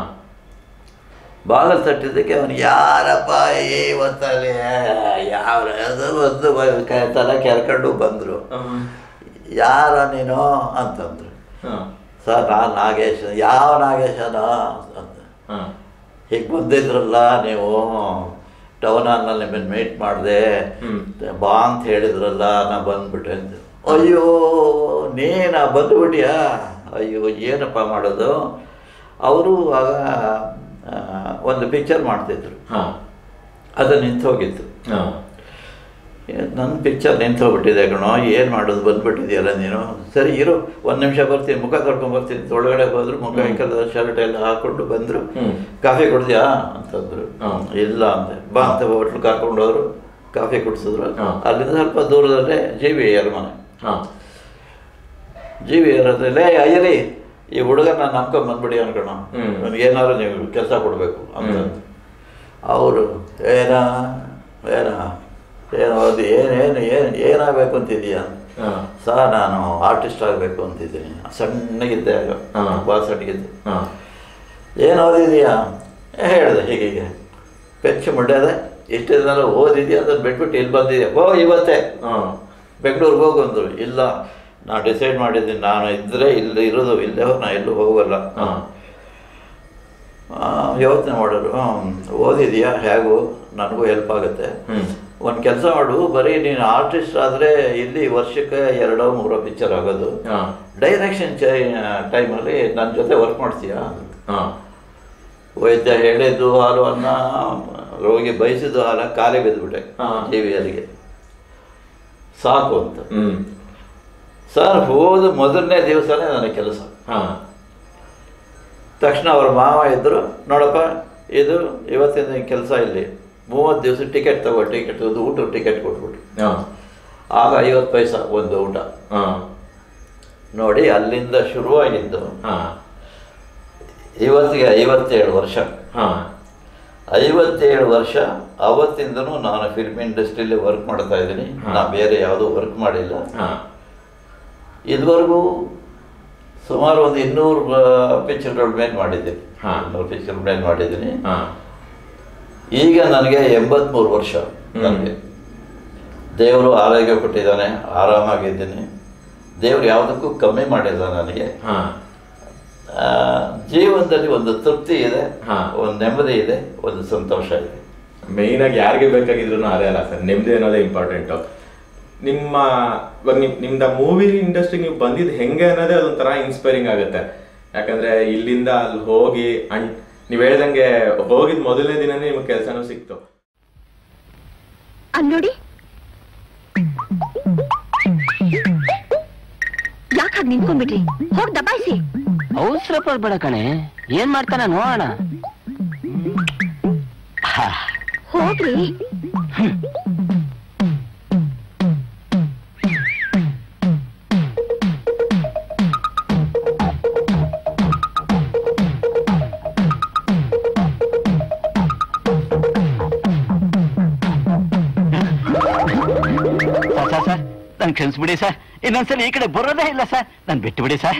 ಬಾಗಲ್ ತಟ್ಟಿದ್ದಕ್ಕೆ ಅವನು ಯಾರಪ್ಪ ಇವತ್ತಲ್ಲಿ ಯಾವ ಒಂದು ತಲೆ ಕೆರ್ಕೊಂಡು ಬಂದರು. ಯಾರ ನೀನು ಅಂತಂದ್ರು. ಸರ್ ನಾನು ನಾಗೇಶ್. ಯಾವ ನಾಗೇಶನ ಅಂತ. ಹೀಗೆ ಬಂದಿದ್ರಲ್ಲ ನೀವು ಟೌನ್ ಹಾಲ್ನಲ್ಲಿ ನಿಮ್ಮನ್ನು ಮೀಟ್ ಮಾಡಿದೆ ಬಾ ಅಂತ ಹೇಳಿದ್ರಲ್ಲ, ನಾ ಬಂದ್ಬಿಟ್ಟೆ ಅಂತ. ಅಯ್ಯೋ ನೀನು ಬಂದುಬಿಟ್ಟಿಯಾ? ಅಯ್ಯೋ ಏನಪ್ಪ ಮಾಡೋದು? ಅವರು ಆಗ ಒಂದು ಪಿಕ್ಚರ್ ಮಾಡ್ತಿದ್ರು, ಅದು ನಿಂತು ಹೋಗಿತ್ತು. ನನ್ನ ಪಿಕ್ಚರ್ ನಿಂತು ಹೋಗ್ಬಿಟ್ಟಿದೆ ಕಣೋ, ಏನು ಮಾಡೋದು? ಬಂದುಬಿಟ್ಟಿದೆಯಲ್ಲ ನೀನು. ಸರಿ ಇರು, ಒಂದು ನಿಮಿಷ ಬರ್ತೀನಿ, ಮುಖ ಕರ್ಕೊಂಡ್ಬರ್ತೀನಿ. ಒಳಗಡೆ ಹೋದ್ರು, ಮುಖ ಕಲ್ ಶರ್ಟ್ ಎಲ್ಲ ಹಾಕ್ಕೊಂಡು ಬಂದರು. ಕಾಫಿ ಕುಡ್ದ್ಯಾ ಅಂತಂದರು. ಇಲ್ಲ ಅಂದೆ. ಬಾ ಅಂತ ಹೋಟ್ಲು ಕರ್ಕೊಂಡು ಹೋದ್ರು, ಕಾಫಿ ಕುಡಿಸಿದ್ರು. ಅಲ್ಲಿಂದ ಸ್ವಲ್ಪ ದೂರದಲ್ಲೇ ಜಿ ವಿ ಆರ್ ಮನೆ. ಜಿ ವಿ ಆರ್ ಅದ್ರಲ್ಲೇ ಅಯ್ಯರಿ ಈ ಹುಡುಗನ ನಂಬ್ಕೊಂಡು ಬಂದ್ಬಿಡಿ ಅನ್ಕೋಣ, ನನಗೇನಾದ್ರು ನೀವು ಕೆಲಸ ಕೊಡಬೇಕು ಅಂತ. ಅವರು ಏನ ಏನ ಏನು ಅದು ಏನೇನು ಏನು ಏನಾಗಬೇಕು ಅಂತಿದೀಯ? ಸರ್ ನಾನು ಆರ್ಟಿಸ್ಟ್ ಆಗಬೇಕು ಅಂತಿದ್ದೀನಿ. ಸಣ್ಣಗಿದ್ದೆ ಆಗ, ಭಾಳ ಸಣ್ಣಗಿದ್ದೆ. ಏನು ಓದಿದೀಯಾ? ಹೇಳಿದೆ ಹೀಗೀಗೆ ಪೆಚ್ಚು ಮುಡ್ಯದೆ. ಇಷ್ಟು ದಿನ ಓದಿದ್ಯಾ ಅದನ್ನು ಬಿಟ್ಬಿಟ್ಟು ಇಲ್ಲಿ ಬಂದಿದ್ಯಾ? ಓ ಇವತ್ತೇ ಬೆಂಗಳೂರಿಗೆ ಹೋಗು ಅಂದರು. ಇಲ್ಲ ನಾನು ಡಿಸೈಡ್ ಮಾಡಿದ್ದೀನಿ, ನಾನು ಇದ್ದರೆ ಇಲ್ಲಿ ಇರೋದು, ಇಲ್ಲೇ ಹೋಗಿ ನಾನು ಎಲ್ಲೂ ಹೋಗಲ್ಲ. ಯೋಚನೆ ಮಾಡೋರು. ಓದಿದೆಯಾ? ಹೇಗೂ ನನಗೂ ಹೆಲ್ಪ್ ಆಗುತ್ತೆ. ಒಂದು ಕೆಲಸ ಮಾಡು, ಬರೀ ನೀನು ಆರ್ಟಿಸ್ಟ್ ಆದರೆ ಇಲ್ಲಿ ವರ್ಷಕ್ಕೆ ಎರಡೋ ಮೂರೋ ಪಿಕ್ಚರ್ ಆಗೋದು. ಡೈರೆಕ್ಷನ್ ಟೈಮಲ್ಲಿ ನನ್ನ ಜೊತೆ ವರ್ಕ್ ಮಾಡ್ತೀಯಾ? ವೈದ್ಯ ಹೇಳಿದ್ದು ಹಾಲು ಅನ್ನ, ರೋಗಿ ಬಯಸಿದ್ದು ಹಾಲ ಕಾಲೇ ಬಿದ್ದುಬಿಟ್ಟೆ ಜಿ ವಿ ಅಲ್ಲಿಗೆ. ಸಾಕು ಅಂತ. ಸರ್ ಹೋದ ಮೊದಲನೇ ದಿವಸನೇ ನನಗೆ ಕೆಲಸ. ತಕ್ಷಣ ಅವ್ರ ಮಾವ ಇದ್ದರು, ನೋಡಪ್ಪ ಇದು ಇವತ್ತಿನ ಕೆಲಸ ಇಲ್ಲಿ ಮೂವತ್ತು ದಿವಸ ಟಿಕೆಟ್ ತಗೋ, ಟಿಕೆಟ್ ಒಂದು ಊಟ ಟಿಕೆಟ್ ಕೊಟ್ಬಿಟ್ಟು. ಆಗ ಐವತ್ತು ಪೈಸಾ ಒಂದು ಊಟ. ನೋಡಿ ಅಲ್ಲಿಂದ ಶುರುವಾಗಿದ್ದು ಇವತ್ತಿಗೆ ಐವತ್ತೇಳು ವರ್ಷ. ಐವತ್ತೇಳು ವರ್ಷ ಅವತ್ತಿಂದನೂ ನಾನು ಫಿಲ್ಮ್ ಇಂಡಸ್ಟ್ರಿಯಲ್ಲಿ ವರ್ಕ್ ಮಾಡ್ತಾ ಇದ್ದೀನಿ. ನಾನು ಬೇರೆ ಯಾವುದೂ ವರ್ಕ್ ಮಾಡಿಲ್ಲ. ಇದುವರೆಗೂ ಸುಮಾರು ಒಂದು ಇನ್ನೂರು ಪಿಕ್ಚರ್ಗಳ ಮೇಲೆ ಮಾಡಿದ್ದೀನಿ. ಇನ್ನೂರು ಪಿಕ್ಚರ್ ಮೇಲೆ ಮಾಡಿದ್ದೀನಿ. ಈಗ ನನಗೆ ಎಂಬತ್ತ್ಮೂರು ವರ್ಷ. ನನಗೆ ದೇವರು ಆರೋಗ್ಯ ಕೊಟ್ಟಿದ್ದಾನೆ, ಆರಾಮಾಗಿದ್ದೀನಿ. ದೇವರು ಯಾವುದಕ್ಕೂ ಕಮ್ಮಿ ಮಾಡಿಲ್ಲ ನನಗೆ. ಜೀವನದಲ್ಲಿ ಒಂದು ತೃಪ್ತಿ ಇದೆ, ಒಂದು ನೆಮ್ಮದಿ ಇದೆ, ಒಂದು ಸಂತೋಷ ಇದೆ. ಮೇಯ್ನಾಗಿ ಯಾರಿಗೆ ಬೇಕಾಗಿದ್ರು ಅದೇ ಅಲ್ಲ ಸರ್, ನೆಮ್ಮದಿ ಅನ್ನೋದೇ ಇಂಪಾರ್ಟೆಂಟು. ನಿಮ್ಮ ಇವಾಗ ನಿಮ್ ನಿಮ್ದ ಮೂವಿ ಇಂಡಸ್ಟ್ರಿ ನೀವು ಬಂದಿದ್ದು ಹೆಂಗೆ ಅನ್ನೋದೇ ಅದೊಂಥರ ಇನ್ಸ್ಪೈರಿಂಗ್ ಆಗುತ್ತೆ. ಯಾಕಂದ್ರೆ ಇಲ್ಲಿಂದ ಅಲ್ಲಿ ಹೋಗಿ ಅಂಡ್ ನೀವು ಹೇಳ್ದಂಗೆ ಹೋಗಿದ್ ಮೊದಲನೇ ದಿನನೇ ನಿಮ್ಗೆ ಕೆಲಸನೂ ಸಿಕ್ತು. ಅಲ್ಲಿ ನೋಡಿ, ಯಾಕೆ ಹಾಗೆ ನಿಂತ್ಕೊಂಡ್ಬಿಟ್ರಿ? ಹೋಗಿ ದಬಾಯಿಸಿ. ಅವಸರ ಪಡ್ಬೇಡ ಕಣೆ, ಏನ್ ಮಾಡ್ತಾನ ನೋಡೋಣ. ಹೋಗ್ರಿ. ಸರ್ ನನ್ ಕ್ಷಮಿಸ್ಬಿಡಿ ಸರ್, ಇನ್ನೊಂದ್ಸಲ ಈ ಕಡೆ ಬರೋದೇ ಇಲ್ಲ ಸರ್, ನನ್ ಬಿಟ್ಟು ಬಿಡಿ ಸರ್.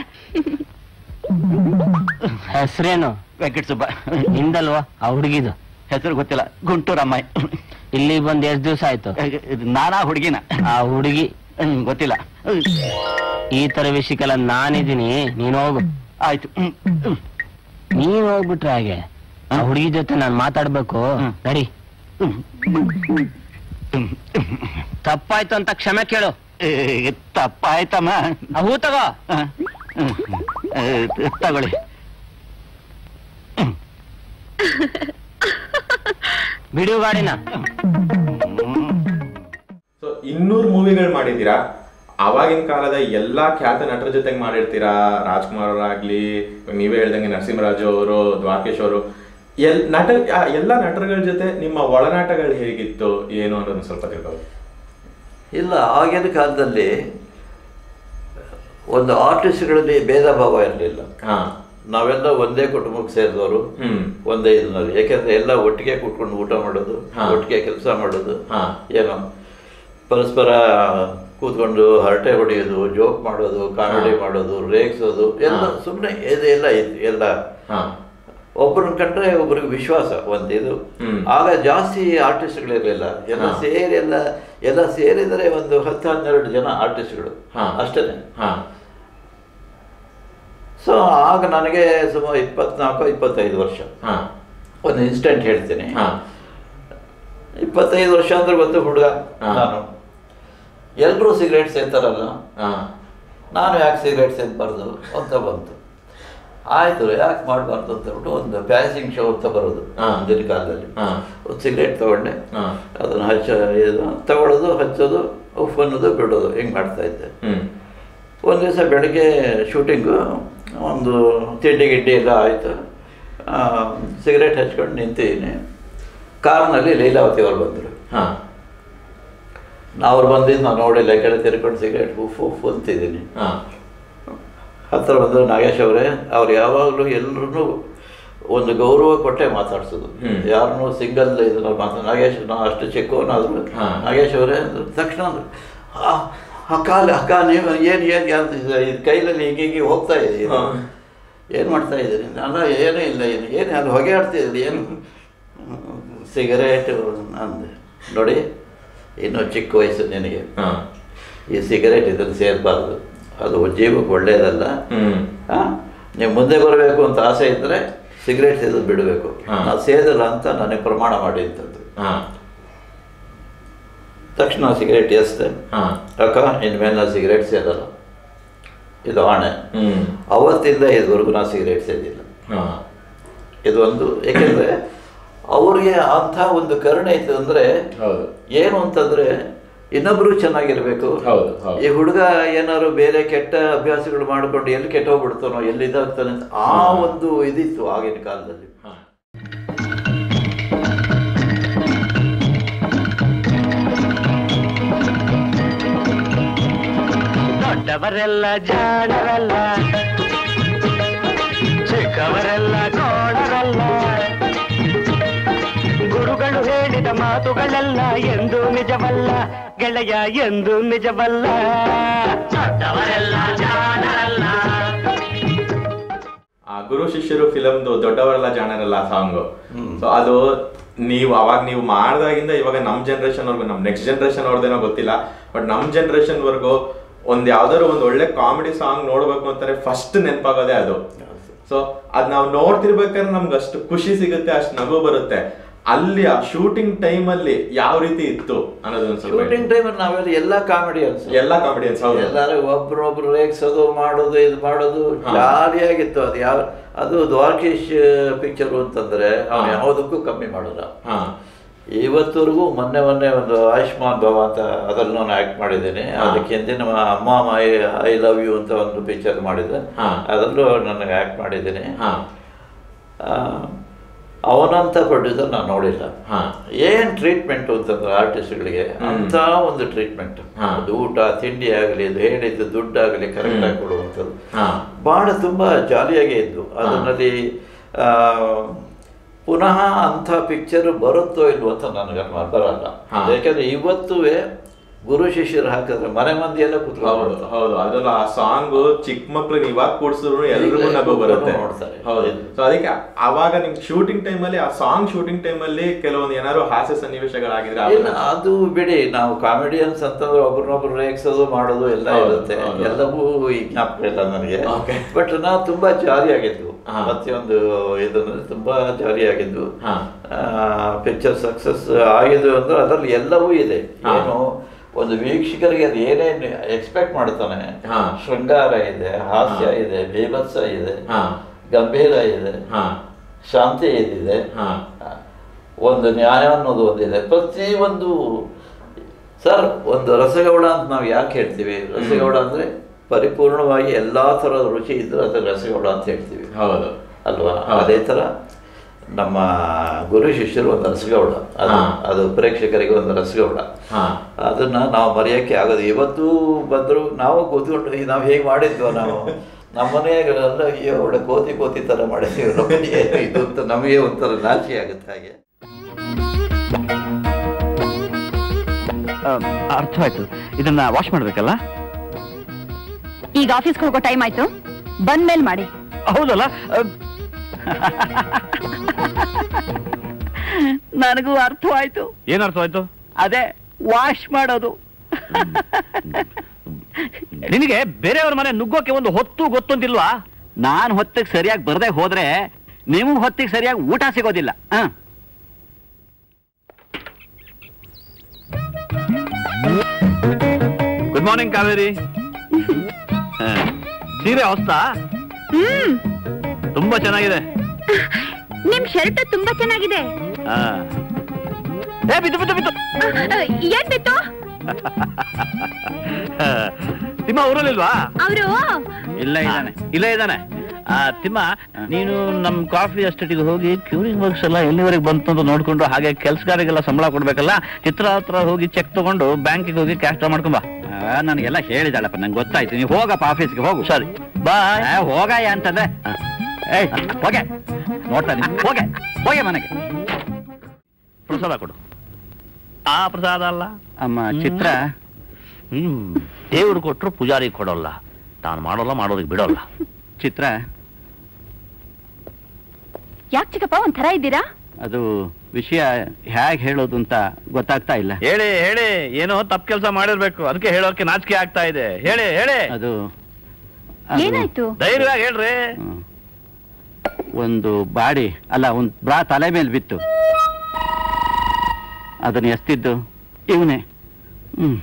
ಹೆಸರೇನು? ವೆಂಕಟ ಸುಬ್ಬ. ನಿಂದಲ್ವಾ ಆ ಹುಡುಗಿದು? ಹೆಸರು ಗೊತ್ತಿಲ್ಲ, ಗುಂಟೂರು ಅಮ್ಮಾಯಿ. ಇಲ್ಲಿ ಬಂದ್ ಎಷ್ಟ್ ದಿವಸ ಆಯ್ತು? ನಾನಾ ಹುಡುಗಿನ? ಆ ಹುಡುಗಿ ಗೊತ್ತಿಲ್ಲ. ಈ ತರ ವಿಷಯಕ್ಕೆಲ್ಲ ನಾನಿದ್ದೀನಿ, ನೀನ್ ಹೋಗು. ಆಯ್ತು, ನೀನ್ ಹೋಗ್ಬಿಟ್ರೆ ಹಾಗೆ ಆ ಹುಡುಗಿ ಜೊತೆ ನಾನ್ ಮಾತಾಡ್ಬೇಕು. ನಡಿ. ತಪ್ಪಾಯ್ತು ಅಂತ ಕ್ಷಮೆ ಕೇಳು. ತಪ್ಪಾಯ್ತಮ್ಮ. ಹೂ ತಗೋ. ತಗೊಳ್ಳಿ. ಬಿಡು ಗಾಡಿನ. ಸೊ ಇನ್ನೂರು ಮೂವಿಗಳು ಮಾಡಿದ್ದೀರಾ. ಅವಾಗಿನ ಕಾಲದ ಎಲ್ಲಾ ಖ್ಯಾತ ನಟರ ಜೊತೆಗೆ ಮಾಡಿರ್ತೀರಾ. ರಾಜ್ಕುಮಾರ್ ಅವರಾಗ್ಲಿ, ನೀವೇ ಹೇಳ್ದಂಗೆ ನರಸಿಂಹರಾಜು ಅವರು, ದ್ವಾರಕೇಶ್ ಅವರು, ಎಲ್ ನಟ ಎಲ್ಲ ನಟರುಗಳ ಜೊತೆ ನಿಮ್ಮ ಒಳನಾಟಗಳು ಹೇಗಿತ್ತು ಏನು ಅನ್ನೋದನ್ನ ಸ್ವಲ್ಪ ತಿಳ್ಬೋದು. ಇಲ್ಲ, ಆಗಿನ ಕಾಲದಲ್ಲಿ ಒಂದು ಆರ್ಟಿಸ್ಟ್ಗಳಲ್ಲಿ ಭೇದ ಭಾವ ಇರಲಿಲ್ಲ. ನಾವೆಲ್ಲ ಒಂದೇ ಕುಟುಂಬಕ್ಕೆ ಸೇರಿದವರು, ಒಂದೇ ಇದರಲ್ಲಿ. ಯಾಕೆಂದ್ರೆ ಎಲ್ಲ ಒಟ್ಟಿಗೆ ಕೂತ್ಕೊಂಡು ಊಟ ಮಾಡೋದು, ಒಟ್ಟಿಗೆ ಕೆಲಸ ಮಾಡೋದು, ಏನೋ ಪರಸ್ಪರ ಕೂತ್ಕೊಂಡು ಹರಟೆ ಹೊಡೆಯೋದು, ಜೋಕ್ ಮಾಡೋದು, ಕಾಮಿಡಿ ಮಾಡೋದು, ರೇಗಿಸೋದು ಎಲ್ಲ ಸುಮ್ಮನೆ ಇದೆಲ್ಲ ಇತ್ತು. ಎಲ್ಲ ಒಬ್ಬರನ್ನ ಕಂಡ್ರೆ ಒಬ್ರಿಗೆ ವಿಶ್ವಾಸ ಒಂದಿದು. ಆಗ ಜಾಸ್ತಿ ಆರ್ಟಿಸ್ಟ್ಗಳಿರಲಿಲ್ಲ. ಎಲ್ಲ ಸೇರಿ ಎಲ್ಲ ಎಲ್ಲ ಸೇರಿದರೆ ಒಂದು ಹತ್ತು ಹನ್ನೆರಡು ಜನ ಆರ್ಟಿಸ್ಟ್ಗಳು ಅಷ್ಟೇ. ಸೊ ಆಗ ನನಗೆ ಸುಮಾರು ಇಪ್ಪತ್ನಾಲ್ಕು ಇಪ್ಪತ್ತೈದು ವರ್ಷ. ಒಂದು ಇನ್ಸ್ಟೆಂಟ್ ಹೇಳ್ತೀನಿ. ಇಪ್ಪತ್ತೈದು ವರ್ಷ ಅಂದ್ರೆ ಗೊತ್ತು ಹುಡುಗ ನಾನು. ಎಲ್ಲರೂ ಸಿಗರೇಟ್ ಸೇರ್ತಾರಲ್ಲ, ನಾನು ಯಾಕೆ ಸಿಗರೇಟ್ ಸೇರ್ಬಾರ್ದು ಅಂತ ಬಂತು. ಆಯ್ತು, ಯಾಕೆ ಮಾಡಬಾರ್ದು ಅಂತ ಹೇಳ್ಬಿಟ್ಟು ಒಂದು ಪ್ಯಾಸಿಂಗ್ ಶೋ ಅಂತ ಬರೋದು ಹಿಂದಿನ ಕಾಲದಲ್ಲಿ. ಒಂದು ಸಿಗರೇಟ್ ತಗೊಂಡೆ, ಅದನ್ನು ಹಚ್ಚ ತಗೊಳ್ಳೋದು, ಹಚ್ಚೋದು, ಉಫ್ ಅನ್ನೋದು, ಬಿಡೋದು, ಹಿಂಗೆ ಮಾಡ್ತಾ ಇದ್ದೆ. ಒಂದು ದಿವಸ ಬೆಳಗ್ಗೆ ಶೂಟಿಂಗು, ಒಂದು ತಿಂಡಿ ಗಿಡ್ಡಿ ಎಲ್ಲ ಆಯಿತು. ಸಿಗರೇಟ್ ಹಚ್ಕೊಂಡು ನಿಂತಿದ್ದೀನಿ. ಕಾರ್ನಲ್ಲಿ ಲೀಲಾವತಿ ಅವ್ರು ಬಂದರು. ಅವ್ರು ಬಂದಿದ್ದು ನಾನು ನೋಡಿಲ್ಲ, ಕೆಳಗೆ ತಿರ್ಕೊಂಡು ಸಿಗರೇಟ್ ಉಫ್ ಉಫ್ ಅಂತಿದ್ದೀನಿ. ಹತ್ತಿರ ಬಂದರು ನಾಗೇಶ್ ಅವರೇ. ಅವ್ರು ಯಾವಾಗಲೂ ಎಲ್ಲರೂ ಒಂದು ಗೌರವ ಕೊಟ್ಟೆ ಮಾತಾಡ್ಸೋದು, ಯಾರನ್ನೂ ಸಿಂಗಲ್ ಇದನ್ನ ಮಾತಾಡ. ನಾಗೇಶ್ ನಾ ಅಷ್ಟು ಚಿಕ್ಕವನಾದ್ರು ನಾಗೇಶ್ ಅವರೇ ಅಂದರು. ತಕ್ಷಣ ಅಂದರು, ಅಕ್ಕ ಅಕ್ಕ ನೀವು ಏನು ಏನು ಇದು ಕೈಲಲ್ಲಿ ಹೀಗೆ ಹೀಗೆ ಹೋಗ್ತಾ ಇದ್ದೀರಿ, ಏನು ಮಾಡ್ತಾ ಇದ್ದೀರಿ? ಅಲ್ಲ ಏನೂ ಇಲ್ಲ, ಏನು ಏನು ಅದು ಹೊಗೆ ಆಡ್ತಿದ್ದೀರಿ, ಏನು ಸಿಗರೇಟ್ ಅಂದೆ. ನೋಡಿ, ಇನ್ನೂ ಚಿಕ್ಕ ವಯಸ್ಸು ನಿನಗೆ, ಈ ಸಿಗರೇಟ್ ಇದನ್ನು ಸೇರಬಾರ್ದು, ಅದು ಜೀವಕ್ಕೆ ಒಳ್ಳೆಯದಲ್ಲ. ನೀವು ಮುಂದೆ ಬರಬೇಕು ಅಂತ ಆಸೆ ಇದ್ದರೆ ಸಿಗರೇಟ್ ಸೇದೋದು ಬಿಡಬೇಕು. ನಾವು ಸೇದಲ್ಲ ಅಂತ ನನಗೆ ಪ್ರಮಾಣ ಮಾಡಿ ಅಂತಂದು. ತಕ್ಷಣ ಸಿಗರೇಟ್ ಎಸ್ದೆ. ಅಕ್ಕ ಇನ್ಮೇಲೆ ನಾನು ಸಿಗರೇಟ್ ಸೇದಲ್ಲ, ಇದು ಆಣೆ. ಅವತ್ತಿಂದ ಇದುವರೆಗೂ ನಾನು ಸಿಗರೇಟ್ ಸೇದಿಲ್ಲ. ಇದು ಒಂದು, ಏಕೆಂದರೆ ಅವ್ರಿಗೆ ಅಂಥ ಒಂದು ಕರುಣೆ ಇತ್ತು. ಅಂದರೆ ಏನು ಅಂತಂದರೆ ಇನ್ನೊಬ್ರು ಚೆನ್ನಾಗಿರ್ಬೇಕು. ಈ ಹುಡುಗ ಏನಾದ್ರು ಬೇರೆ ಕೆಟ್ಟ ಅಭ್ಯಾಸಗಳು ಮಾಡ್ಕೊಂಡು ಎಲ್ಲಿ ಕೆಟ್ಟೋಗ್ಬಿಡ್ತಾನೋ, ಎಲ್ಲಿ ಇದಾಗ್ತಾನೆ ಅಂತ ಆ ಒಂದು ಇದಿತ್ತು ಆಗಿನ ಕಾಲದಲ್ಲಿ. ದೊಡ್ಡವರೆಲ್ಲ ಜಾಣರಲ್ಲ, ಚಿಕ್ಕವರೆಲ್ಲ ಕೋಣರಲ್ಲ, ಗುರುಗಳು ಹೇಳಿದ ಮಾತುಗಳೆಲ್ಲ ಎಂದು ನಿಜವಲ್ಲ ಗೆಳೆಯ, ಎಂದು ನಿಜವಲ್ಲ. ದೊಡ್ಡವರೆಲ್ಲ ಜಾಣರಲ್ಲ. ಆ ಗುರು ಶಿಷ್ಯರು ಫಿಲಮ್ದು ದೊಡ್ಡವರೆಲ್ಲ ಜಾಣರಲ್ಲ ಸಾಂಗು. ಸೊ ಅದು ನೀವು ಅವಾಗ ನೀವು ಮಾಡ್ದಾಗಿಂದ ಇವಾಗ ನಮ್ಮ ಜನ್ರೇಷನ್ ವರ್ಗು, ನಮ್ಮ ನೆಕ್ಸ್ಟ್ ಜನ್ರೇಷನ್ ಅವ್ರದ್ದೇನೋ ಗೊತ್ತಿಲ್ಲ, ಬಟ್ ನಮ್ಮ ಜನ್ರೇಷನ್ ವರ್ಗು ಒಂದ್ ಯಾವ್ದಾದ್ರು ಒಂದು ಒಳ್ಳೆ ಕಾಮಿಡಿ ಸಾಂಗ್ ನೋಡ್ಬೇಕು ಅಂತಾರೆ ಫಸ್ಟ್ ನೆನಪಾಗೋದೇ ಅದು. ಸೊ ಅದ್ ನಾವು ನೋಡ್ತಿರ್ಬೇಕಾದ್ರೆ ನಮ್ಗೆ ಅಷ್ಟು ಖುಷಿ ಸಿಗುತ್ತೆ, ಅಷ್ಟು ನಗು ಬರುತ್ತೆ. ಅಲ್ಲಿ ಆ ಶೂಟಿಂಗ್ ಟೈಮ್ ಅಲ್ಲಿ ಯಾವ ರೀತಿ ಇತ್ತು ಅನ್ನೋದೊಂದು ಸ್ವಲ್ಪ. ಶೂಟಿಂಗ್ ಟೈಮಲ್ಲಿ ನಾವೆಲ್ಲ ಎಲ್ಲ ಕಾಮಿಡಿಯನ್ಸ್, ಎಲ್ಲ ಕಾಮಿಡಿಯನ್ಸ್, ಎಲ್ಲರೂ ಒಬ್ರೊಬ್ರು ರೇಗಿಸೋದು, ಮಾಡೋದು, ಇದು ಮಾಡೋದು, ಜಾಲಿಯಾಗಿತ್ತು. ಅದು ಯಾವ ಅದು ದ್ವಾರಕೀಶ್ ಪಿಕ್ಚರು ಅಂತಂದ್ರೆ ಅವ್ನು ಯಾವುದಕ್ಕೂ ಕಮ್ಮಿ ಮಾಡೋಲ್ಲ. ಇವತ್ತವರೆಗೂ ಮೊನ್ನೆ ಮೊನ್ನೆ ಒಂದು ಆಯುಷ್ಮಾನ್ ಭವ ಅಂತ ಅದ್ರಲ್ಲಿ ನಾನು ಆ್ಯಕ್ಟ್ ಮಾಡಿದ್ದೀನಿ. ಅದಕ್ಕೆ ಹಿಂದಿನ ಅಮ್ಮ ಮೈ ಐ ಲವ್ ಯು ಅಂತ ಒಂದು ಪಿಕ್ಚರ್ ಮಾಡಿದ್ದೆ, ಅದರಲ್ಲೂ ನನಗೆ ಆ್ಯಕ್ಟ್ ಮಾಡಿದ್ದೀನಿ. ಅವನಂತ ಪ್ರೊಡ್ಯೂಸರ್ ನಾನು ನೋಡಿಲ್ಲ. ಏನ್ ಟ್ರೀಟ್ಮೆಂಟ್ ಅಂತಂದ್ರೆ ಆರ್ಟಿಸ್ಟ್ಗಳಿಗೆ ಅಂತ ಒಂದು ಟ್ರೀಟ್ಮೆಂಟ್, ಅದು ಊಟ ತಿಂಡಿ ಆಗಲಿ, ಅದು ಹೇಳಿದ್ದು ದುಡ್ಡಾಗಲಿ ಕರೆಕ್ಟ್ ಆಗಿ ಕೊಡುವಂಥದ್ದು ಬಹಳ ತುಂಬಾ ಜಾಲಿಯಾಗೇ ಇದ್ದು. ಅದರಲ್ಲಿ ಪುನಃ ಅಂಥ ಪಿಕ್ಚರ್ ಬರುತ್ತೋ ಇಲ್ವೋ ಅಂತ ನನಗೆ ಬರಲ್ಲ. ಯಾಕಂದ್ರೆ ಇವತ್ತುವೇ ಗುರು ಶಿಷ್ಯರು ಹಾಕಿದ್ರೆ ಮನೆ ಮಂದಿ ಎಲ್ಲ ಕೂತ್ಕೊಂಡು ಹೌದು, ಅದೆಲ್ಲ ಆ ಸಾಂಗ್ ಚಿಕ್ಕ ಮಕ್ಳಿಗೆ ಇವಾಗ ಕೂಡ್ಸಿದ್ರು ಎಲ್ರಿಗೂ ನಗು ಬರುತ್ತೆ, ನೋಡ್ತಾರೆ. ಹೌದು. ಸೊ ಅದಕ್ಕೆ ಅವಾಗ ನಿಮ್ ಶೂಟಿಂಗ್ ಟೈಮ್ ಅಲ್ಲಿ, ಆ ಸಾಂಗ್ ಶೂಟಿಂಗ್ ಟೈಮ್ ಅಲ್ಲಿ ಕೆಲವೊಂದು ಏನಾದ್ರು ಹಾಸ್ಯ ಸನ್ನಿವೇಶಗಳಾಗಿದ್ರೆ ಅದು ಬಿಡಿ. ನಾವು ಕಾಮಿಡಿಯನ್ಸ್ ಅಂತಂದ್ರೆ ಒಬ್ರನ್ನೊಬ್ರು ರೇಗಿಸೋದು ಮಾಡೋದು ಎಲ್ಲ ಇರುತ್ತೆ, ಎಲ್ಲವೂ ಈ ಜ್ಞಾಪಕ ಇಲ್ಲ ನನಗೆ. ಬಟ್ ನಾವು ತುಂಬಾ ಜಾಲಿಯಾಗಿದ್ವು, ಪ್ರತಿಯೊಂದು ಇದನ್ನ ತುಂಬಾ ಜಾಲಿಯಾಗಿದ್ವು. ಪಿಕ್ಚರ್ ಸಕ್ಸಸ್ ಆಗಿದ್ವು ಅಂದ್ರೆ ಅದರಲ್ಲಿ ಎಲ್ಲವೂ ಇದೆ. ಏನು ಒಂದು ವೀಕ್ಷಕರಿಗೆ ಅದು ಏನೇನು ಎಕ್ಸ್ಪೆಕ್ಟ್ ಮಾಡ್ತಾನೆ. ಶೃಂಗಾರ ಇದೆ, ಹಾಸ್ಯ ಇದೆ, ಬೀಭತ್ಸ ಇದೆ, ಗಂಭೀರ ಇದೆ, ಶಾಂತಿ ಇದೆ, ಒಂದು ನ್ಯಾಯ ಅನ್ನೋದು ಒಂದಿದೆ. ಪ್ರತಿಯೊಂದು ಸರ್ ಒಂದು ರಸಗೌಡ ಅಂತ ನಾವು ಯಾಕೆ ಹೇಳ್ತೀವಿ? ರಸಗೌಡ ಅಂದರೆ ಪರಿಪೂರ್ಣವಾಗಿ ಎಲ್ಲ ಥರದ ರುಚಿ ಇದ್ದರೆ ಅದು ರಸಗೌಡ ಅಂತ ಹೇಳ್ತೀವಿ. ಹೌದು ಅಲ್ವಾ? ಅದೇ ಥರ ನಮ್ಮ ಗುರು ಶಿಷ್ಯರು ಒಂದು ರಸಗೌಡ, ಅದು ಅದು ಪ್ರೇಕ್ಷಕರಿಗೆ ಒಂದು ರಸಗೌಡ. ಅದನ್ನು ನಾವು ಮರೆಯೋಕ್ಕೆ ಆಗೋದು. ಇವತ್ತು ಬಂದರೂ ನಾವು ಕೂತ್ಕೊಂಡು ನಾವು ಹೇಗೆ ಮಾಡಿದ್ವ, ನಾವು ನಮ್ಮ ಮನೆಯಲ್ಲ ಅಯ್ಯೋ ಒಳ್ಳೆ ಕೋತಿ ಕೋತಿ ಥರ ಮಾಡಿದ್ದೀವಿ ನಮಗೆ ಇದು ಅಂತ ನಮಗೆ ಒಂಥರ ನಾಚಿಕೆ ಆಗುತ್ತೆ. ಹಾಗೆ ಅರ್ಥ ಆಯ್ತು. ಇದನ್ನ ವಾಶ್ ಮಾಡ್ಬೇಕಲ್ಲ? ಈಗ ಆಫೀಸ್ಗೆ ಹೋಗೋ ಟೈಮ್ ಆಯ್ತು, ಬಂದ್ಮೇಲೆ ಮಾಡಿ. ಹೌದಲ್ಲ? ನನಗೂ ಅರ್ಥವಾಯ್ತು. ಏನ್ ಅರ್ಥವಾಯ್ತು? ಅದೇ ವಾಶ್ ಮಾಡೋದು. ನಿನಗೆ ಬೇರೆಯವ್ರ ಮನೆ ನುಗ್ಗೋಕೆ ಒಂದು ಹೊತ್ತು ಗೊತ್ತೊಂದಿಲ್ವಾ? ನಾನ್ ಹೊತ್ತಿಗೆ ಸರಿಯಾಗಿ ಬರ್ದೆ ಹೋದ್ರೆ ನೀವು ಹೊತ್ತಿಗೆ ಸರಿಯಾಗಿ ಊಟ ಸಿಗೋದಿಲ್ಲ. Good morning Kaveri. ಸೀರೆ ಹೊಸ್ತಾ? ತುಂಬಾ ಚೆನ್ನಾಗಿದೆ. ನಿಮ್ ಶರ್ಟ್ ತುಂಬಾ ಚೆನ್ನಾಗಿದೆ. ಬಿತ್ತು ಬಿತ್ತು ಬಿತ್ತು. ಏನ್ ಬಿತ್ತು? ತಿಮ್ಮ ಊರಲ್ಲಿಲ್ವಾ? ಅವರು ಇಲ್ಲ ಇದ್ದಾನೆ, ಇಲ್ಲ ಇದ್ದಾನೆ. ತಿಮ್ಮ, ನೀನು ನಮ್ ಕಾಫಿ ಎಸ್ಟೇಟಿಗೆ ಹೋಗಿ ಕ್ಯೂರಿಂಗ್ ವರ್ಕ್ಸ್ ಎಲ್ಲ ಎಲ್ಲಿವರೆಗೆ ಬಂತು ಅಂತ ನೋಡ್ಕೊಂಡು, ಹಾಗೆ ಕೆಲ್ಸಗಾರಿಗೆಲ್ಲ ಸಂಬಳ ಕೊಡ್ಬೇಕಲ್ಲ, ಚಿತ್ರ ಹತ್ರ ಹೋಗಿ ಚೆಕ್ ತಗೊಂಡು ಬ್ಯಾಂಕಿಗೆ ಹೋಗಿ ಕ್ಯಾಶ್ ಡ್ರಾ ಮಾಡ್ಕೊಂಬ. ನನಗೆಲ್ಲ ಹೇಳಿದಾಳಪ್ಪ, ನಂಗೆ ಗೊತ್ತಾಯ್ತು. ನೀವು ಹೋಗಪ್ಪ ಆಫೀಸ್ಗೆ ಹೋಗು. ಸರಿ ಬಾಯ್. ಹೋಗಾಯ ಅಂತಂದ್ರೆ ಏಯ್ ಹೋಗೆ ನೋಡ್ತಾ ನೀನು. ಹೋಗೆ ಹೋಗೆ ಮನೆಗೆ. ಪ್ರಸಾದ ಕೊಡು. ಆ ಪ್ರಸಾದ ಅಲ್ಲ ಅಮ್ಮ, ಚಿತ್ರ. ಹ್ಮ್ ದೇವ್ರು ಕೊಟ್ರು ಪೂಜಾರಿ ಕೊಡೋಲ್ಲ, ತಾನು ಮಾಡೋಲ್ಲ, ಮಾಡೋದಕ್ಕೆ ಬಿಡೋಲ್ಲ. ಚಿತ್ರ, ಯಾಕೆ ಚಿಕ್ಕಪ್ಪ ಒಂಥರ ಇದ್ದೀರಾ? ಅದು ವಿಷಯ ಹೇಗೆ ಹೇಳೋದು ಅಂತ ಗೊತ್ತಾಗ್ತಾ ಇಲ್ಲ. ಹೇಳಿ ಹೇಳಿ, ಏನೋ ತಪ್ಪು ಕೆಲಸ ಮಾಡಿರ್ಬೇಕು, ಅದಕ್ಕೆ ಹೇಳೋಕೆ ನಾಚಿಕೆ ಆಗ್ತಾ ಇದೆ. ಹೇಳಿ ಹೇಳಿ. ಅದು ಏನಾಯ್ತು? ಧೈರ್ಯವಾಗಿ ಹೇಳ್ರಿ. ಒಂದು ಬಾಡಿ ಅಲ್ಲ, ಒಂದು ಬ್ರಾ ತಲೆ ಮೇಲೆ ಬಿತ್ತು. ಅದನ್ನ ಎಸ್ತಿದ್ದು ಇವನೇ. ಹ್ಮ್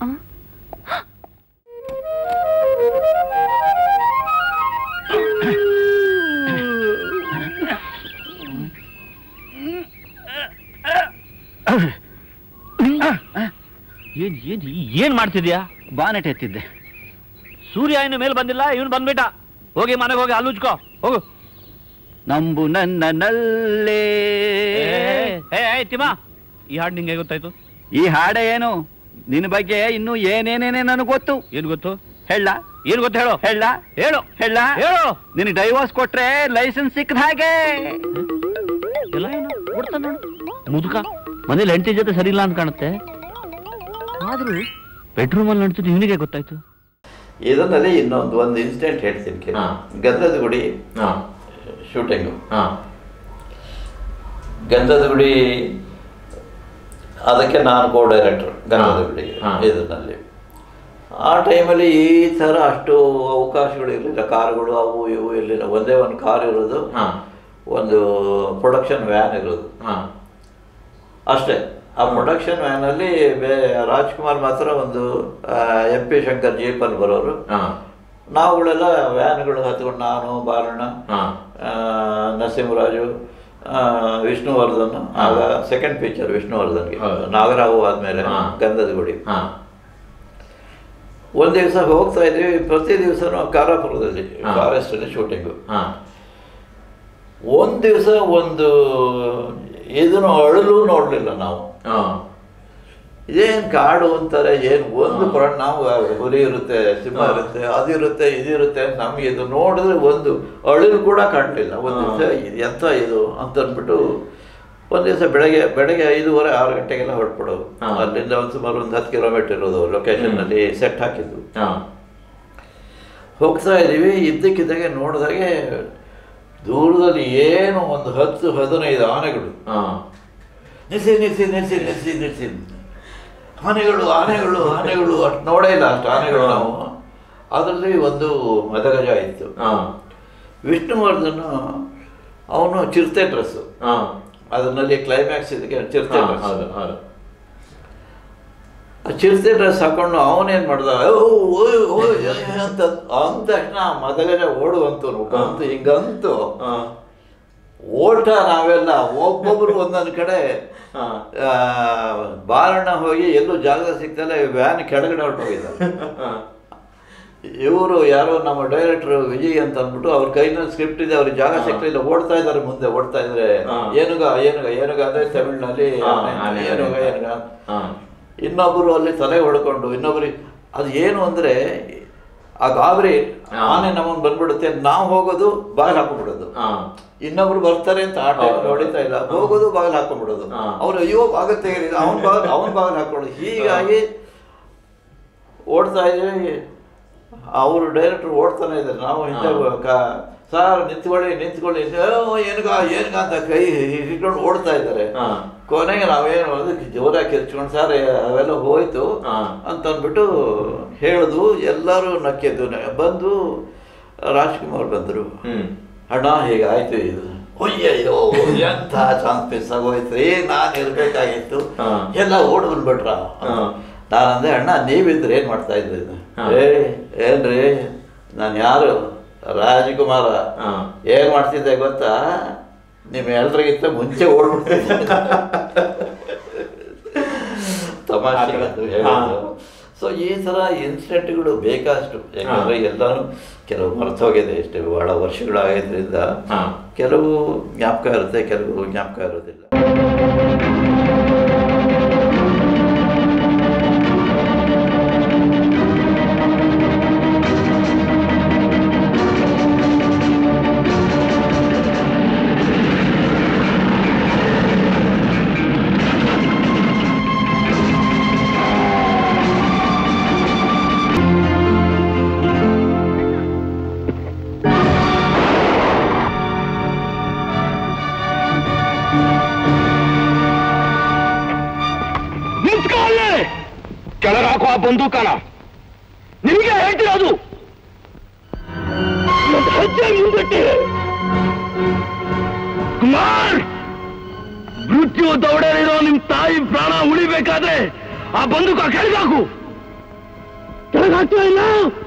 ಏನ್ ಏನ್ ಏನ್ ಮಾಡ್ತಿದ್ಯಾ? ಬಾನೆಟ್ ಎತ್ತಿದ್ದೆ. ಸೂರ್ಯ ಇನ್ನು ಮೇಲೆ ಬಂದಿಲ್ಲ, ಇವನು ಬಂದ್ಬಿಟ್ಟ. ಹೋಗಿ ಮನೆಗೆ ಹೋಗಿ ಅಲ್ಲುಚ್ಕೋ ಹೋಗು. ನಂಬು ನನ್ನ ನಲ್ಲೇ. ತಿಮ್ಮ, ಈ ಹಾಡು ನಿಂಗೆ ಗೊತ್ತಾಯ್ತು? ಈ ಹಾಡೆ ಏನು? ನಿನ್ನ ಬಗ್ಗೆ ಇನ್ನು ಏನೇನೇನೇ ನನಗೆ ಗೊತ್ತು. ಏನು ಗೊತ್ತು? ಹೇಳ. ಏನು ಗೊತ್ತು ಹೇಳು? ಹೇಳ ಹೇಳು ಹೇಳ ಹೇಳು. ನಿನಗೆ ಡೈವೋರ್ಸ್ ಕೊಟ್ರೆ ಲೈಸೆನ್ಸ್ ಸಿಕ್ಕದ ಹಾಗೆ. ಎಲ್ಲ ಏನು ಕೊಡ್ತಾನ ನೋಡು ಮುದುಕ. ಮನೇಲಿ ಹೆಂಡತಿ ಜೊತೆ ಸರಿ ಇಲ್ಲ ಅಂತ ಕಾಣುತ್ತೆ, ಆದ್ರೂ ಬೆಡ್ರೂಮ್ ಅಲ್ಲಿ ನಡ್ತಿದ್ದು ಇವನಿಗೆ ಗೊತ್ತಾಯ್ತು. ಇದರಲ್ಲಿ ಇನ್ನೊಂದು ಒಂದು ಇನ್ಸಿಡೆಂಟ್ ಹೇಳ್ತೀನಿ. ಗಂಧದ ಗುಡಿ ಶೂಟಿಂಗು. ಗಂಧದ ಗುಡಿ ಅದಕ್ಕೆ ನಾನು ಕೋ ಡೈರೆಕ್ಟರ್ ಗಂಧದ ಗುಡಿ ಇದರಲ್ಲಿ. ಆ ಟೈಮಲ್ಲಿ ಈ ಥರ ಅಷ್ಟು ಅವಕಾಶಗಳು ಇರಲಿಲ್ಲ. ಕಾರುಗಳು ಅವು ಇವು ಇರಲಿಲ್ಲ. ಒಂದೇ ಒಂದು ಕಾರ್ ಇರೋದು, ಒಂದು ಪ್ರೊಡಕ್ಷನ್ ವ್ಯಾನ್ ಇರೋದು ಅಷ್ಟೇ. ಆ ಪ್ರೊಡಕ್ಷನ್ ವ್ಯಾನಲ್ಲಿ ಬೇ ರಾಜ್ಕುಮಾರ್ ಮಾತ್ರ ಒಂದು ಎಂ ಪಿ ಶಂಕರ್ ಜೀಪಲ್ಲಿ ಬರೋರು. ನಾವುಗಳೆಲ್ಲ ವ್ಯಾನ್ಗಳು ಹತ್ಕೊಂಡು, ನಾನು, ಬಾಲಣ್ಣ, ನರಸಿಂಹರಾಜು, ವಿಷ್ಣುವರ್ಧನ್. ಆಗ ಸೆಕೆಂಡ್ ಪಿಕ್ಚರ್ ವಿಷ್ಣುವರ್ಧನ್ಗೆ, ನಾಗರಾವು ಆದಮೇಲೆ ಗಂಧದ ಗುಡಿ. ಒಂದು ದಿವಸ ಹೋಗ್ತಾ ಇದ್ವಿ. ಪ್ರತಿ ದಿವಸನೂ ಕಾರಾಪುರದಲ್ಲಿ ಫಾರೆಸ್ಟಲ್ಲಿ ಶೂಟಿಂಗು. ಒಂದು ದಿವಸ ಒಂದು ಇದನ್ನು ಅಳಲು ನೋಡಲಿಲ್ಲ ನಾವು. ಇದೇನು ಕಾಡು ಅಂತಾರೆ, ಏನು ಒಂದು ಪ್ರಾಣ, ನಾವು ಹುಲಿ ಇರುತ್ತೆ, ಸಿಂಹ ಇರುತ್ತೆ, ಅದಿರುತ್ತೆ, ಇದಿರುತ್ತೆ. ನಮಗೆ ಇದು ನೋಡಿದ್ರೆ ಒಂದು ಅಳಿಲು ಕೂಡ ಕಾಣಲಿಲ್ಲ. ಒಂದು ದಿವಸ ಎಂಥ ಇದು ಅಂತ ಅಂದ್ಬಿಟ್ಟು ಒಂದು ದಿವಸ ಬೆಳಗ್ಗೆ ಬೆಳಗ್ಗೆ ಐದೂವರೆ ಆರು ಗಂಟೆಗೆಲ್ಲ ಹೊರಟ್ಬಿಡೋದು. ಅಲ್ಲಿಂದ ಒಂದು ಸುಮಾರು ಒಂದು ಹತ್ತು ಕಿಲೋಮೀಟರ್ ಇರೋದು ಲೊಕೇಶನ್ನಲ್ಲಿ ಸೆಟ್ ಹಾಕಿದ್ದು. ಹೋಗ್ತಾ ಇದ್ದೀವಿ. ಇದ್ದಕ್ಕಿದ್ದಾಗೆ ನೋಡಿದಾಗೆ ದೂರದಲ್ಲಿ ಏನು ಒಂದು ಹತ್ತು ಹದಿನೈದು ಆನೆಗಳು. ನಿಲ್ಸಿ ನಿಲ್ಸಿ ನಿಲ್ಸಿ ನಿಲ್ಸಿ ನಿಲ್ಸಿ ಆನೆಗಳು ಆನೆಗಳು ಆನೆಗಳು ಅಷ್ಟು ನೋಡೇ ಇಲ್ಲ ಅಷ್ಟು ಆನೆಗಳು ನಾವು. ಅದರಲ್ಲಿ ಒಂದು ಮದಗಜ ಇತ್ತು. ವಿಷ್ಣುವರ್ಧನ್ ಅವನು ಚಿರತೆ ಡ್ರೆಸ್ಸು, ಅದರಲ್ಲಿ ಕ್ಲೈಮ್ಯಾಕ್ಸ್ ಇದಕ್ಕೆ ಚಿರತೆ ಡ್ರೆಸ್. ಚಿರತೆ ಡ್ರೆಸ್ ಹಾಕೊಂಡು ಅವನೇನು ಮಾಡ್ದ ಅಂತ ಅಂದ ತಕ್ಷಣ ಮದಗಜ ಓಡುವಂತು ಬಂತು ಹಿಂಗಂತು ಓಟ ನಾವೆಲ್ಲ ಒಬ್ಬೊಬ್ರು ಒಂದೊಂದು ಕಡೆ ಬಾರಣ್ಣ ಹೋಗಿ ಎಲ್ಲೂ ಜಾಗ ಸಿಗ್ತಲ್ಲ ವ್ಯಾನ್ ಕೆಳಗಡೆ ಹೊರಟೋಗಿದ್ದಾರೆ. ಇವರು ಯಾರೋ ನಮ್ಮ ಡೈರೆಕ್ಟರ್ ವಿಜಯ್ ಅಂತ ಅಂದ್ಬಿಟ್ಟು ಅವ್ರ ಕೈನಲ್ಲಿ ಸ್ಕ್ರಿಪ್ಟ್ ಇದೆ, ಅವ್ರಿಗೆ ಜಾಗ ಸಿಗ್ಲಿಲ್ಲ, ಓಡ್ತಾ ಇದ್ದಾರೆ ಮುಂದೆ ಓಡ್ತಾ ಇದ್ರೆ ಏನುಗ ಏನುಗ ಏನುಗ ಅಂದ್ರೆ ತಮಿಳ್ನಲ್ಲಿ ಏನುಗ ಏನುಗ. ಇನ್ನೊಬ್ರು ಅಲ್ಲಿ ತಲೆ ಹೊಡ್ಕೊಂಡು ಇನ್ನೊಬ್ರಿಗೆ ಅದು ಏನು ಅಂದ್ರೆ ಆ ಗಾಬರಿ ಆನೆ ನಮ್ಮನ್ನು ಬಂದ್ಬಿಡುತ್ತೆ, ನಾವು ಹೋಗೋದು ಬಾಗಿಲು ಹಾಕೊಂಡ್ಬಿಡೋದು, ಇನ್ನೊಬ್ರು ಬರ್ತಾರೆ ಅಂತ ಆಟ ಹೊಡಿತಾ ಇಲ್ಲ, ಹೋಗೋದು ಬಾಗಿಲು ಹಾಕೊಂಡ್ಬಿಡೋದು, ಅವ್ರು ಅಯ್ಯೋ ಬಾಗಿಲು ತೆಗೀರಿ ಅವನ್ ಬಾಗಿಲು ಅವನ್ ಬಾಗಿಲು ಹಾಕೊಳ್ಳೋದು. ಹೀಗಾಗಿ ಓಡ್ತಾ ಇದ್ರೆ ಅವರು ಡೈರೆಕ್ಟರ್ ಓಡ್ತಾನೆ ಇದ್ದಾರೆ, ನಾವು ಹಿಂದೆ ಸಾರ್ ನಿಂತ್ಕೊಳ್ಳಿ ನಿಂತ್ಕೊಳ್ಳಿ ಏನ್ಗ ಏನ್ಗ ಅಂತ ಕೈ ಹಿಡ್ಕೊಂಡು ಓಡ್ತಾ ಇದ್ದಾರೆ. ಕೊನೆಗೆ ನಾವೇನು ಅದಕ್ಕೆ ಜೋರಾಗಿ ಕಿರ್ಚ್ಕೊಂಡು ಸರ್ ಅವೆಲ್ಲ ಹೋಯ್ತು ಅಂತ ಅಂದ್ಬಿಟ್ಟು ಹೇಳುದು. ಎಲ್ಲರೂ ನಕ್ಕಿದ್ದು. ಬಂದು ರಾಜ್ಕುಮಾರ್ ಬಂದರು, ಅಣ್ಣ ಹೀಗಾಯ್ತು ಇದು, ಅಯ್ಯಯ್ಯೋ ಎಂಥ ಚಾನ್ಸ್ ಮಿಸ್ ಆಗೋಯ್ತ್ರಿ, ನಾನು ಇರ್ಬೇಕಾಗಿತ್ತು, ಎಲ್ಲ ಓಡ್ ಬಂದ್ಬಿಟ್ರ. ನಾನಂದೆ ಅಣ್ಣ ನೀವಿದ್ರೆ ಏನ್ ಮಾಡ್ತಾ ಇದ್ರಿ? ಏ ಏನ್ರಿ ನಾನು ಯಾರು ರಾಜಕುಮಾರ, ಏನ್ ಮಾಡ್ತಿದ್ದೆ ಗೊತ್ತಾ, ನಿಮ್ ಎಲ್ರಿಗಿಂತ ಮುಂಚೆ ಓಡ್ಬಿಡ್ತಿದ್ದೆ. ತಮಾಷೆ ಹೇಳಿದ್ರು. ಸೊ ಈ ಥರ ಇನ್ಸಿಡೆಂಟ್ಗಳು ಬೇಕಾಷ್ಟು, ಯಾಕಂದ್ರೆ ಎಲ್ಲಾನು ಕೆಲವು ಮರ್ತೋಗಿದೆ ಇಷ್ಟೇ, ಬಹಳ ವರ್ಷಗಳಾಗಿದ್ರಿಂದ ಕೆಲವು ಜ್ಞಾಪಕ ಇರುತ್ತೆ, ಕೆಲವು ಜ್ಞಾಪಕ ಇರೋದಿಲ್ಲ. ಕೆಳಗಾಕೋ ಆ ಬಂದೂಕನ, ನಿಮಗೆ ಹೇಳ್ತಿರೋದು ಹೆಜ್ಜೆ ಮುಂದಿಟ್ಟಿ ಕುಮಾರ್, ಮೃತ್ಯು ದೌಡಲಿರೋ ನಿಮ್ ತಾಯಿ ಪ್ರಾಣ ಉಳಿಬೇಕಾದ್ರೆ ಆ ಬಂದೂಕ ಕೆಳಗಾಕು. ಕೆಳಗಾಗ್ತಾ ಇಲ್ಲ?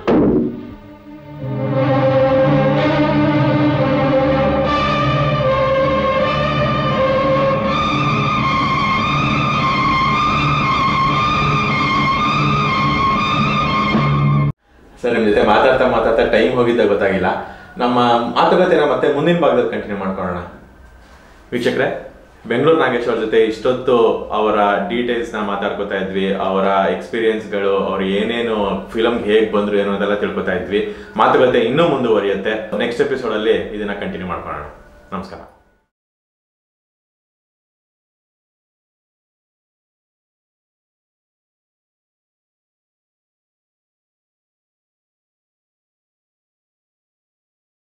ಸರ್, ನಿಮ್ಮ ಜೊತೆ ಮಾತಾಡ್ತಾ ಮಾತಾಡ್ತಾ ಟೈಮ್ ಹೋಗಿದ್ದ ಗೊತ್ತಾಗಿಲ್ಲ. ನಮ್ಮ ಮಾತುಕತೆನ ಮತ್ತೆ ಮುಂದಿನ ಭಾಗದಲ್ಲಿ ಕಂಟಿನ್ಯೂ ಮಾಡ್ಕೊಳ್ಳೋಣ. ವೀಕ್ಷಕರೇ, ಬೆಂಗಳೂರು ನಾಗೇಶ್ ಅವ್ರ ಜೊತೆ ಇಷ್ಟೊತ್ತು ಅವರ ಡೀಟೇಲ್ಸ್ನ ಮಾತಾಡ್ಕೋತಾ ಇದ್ವಿ, ಅವರ ಎಕ್ಸ್ಪೀರಿಯನ್ಸ್ಗಳು, ಅವ್ರು ಏನೇನು ಫಿಲಮ್ಗೆ ಹೇಗೆ ಬಂದ್ರು ಏನೋ ಅದೆಲ್ಲ ತಿಳ್ಕೊತಾ ಇದ್ವಿ. ಮಾತುಕತೆ ಇನ್ನೂ ಮುಂದುವರಿಯುತ್ತೆ. ನೆಕ್ಸ್ಟ್ ಎಪಿಸೋಡಲ್ಲಿ ಇದನ್ನ ಕಂಟಿನ್ಯೂ ಮಾಡ್ಕೊಳ್ಳೋಣ. ನಮಸ್ಕಾರ.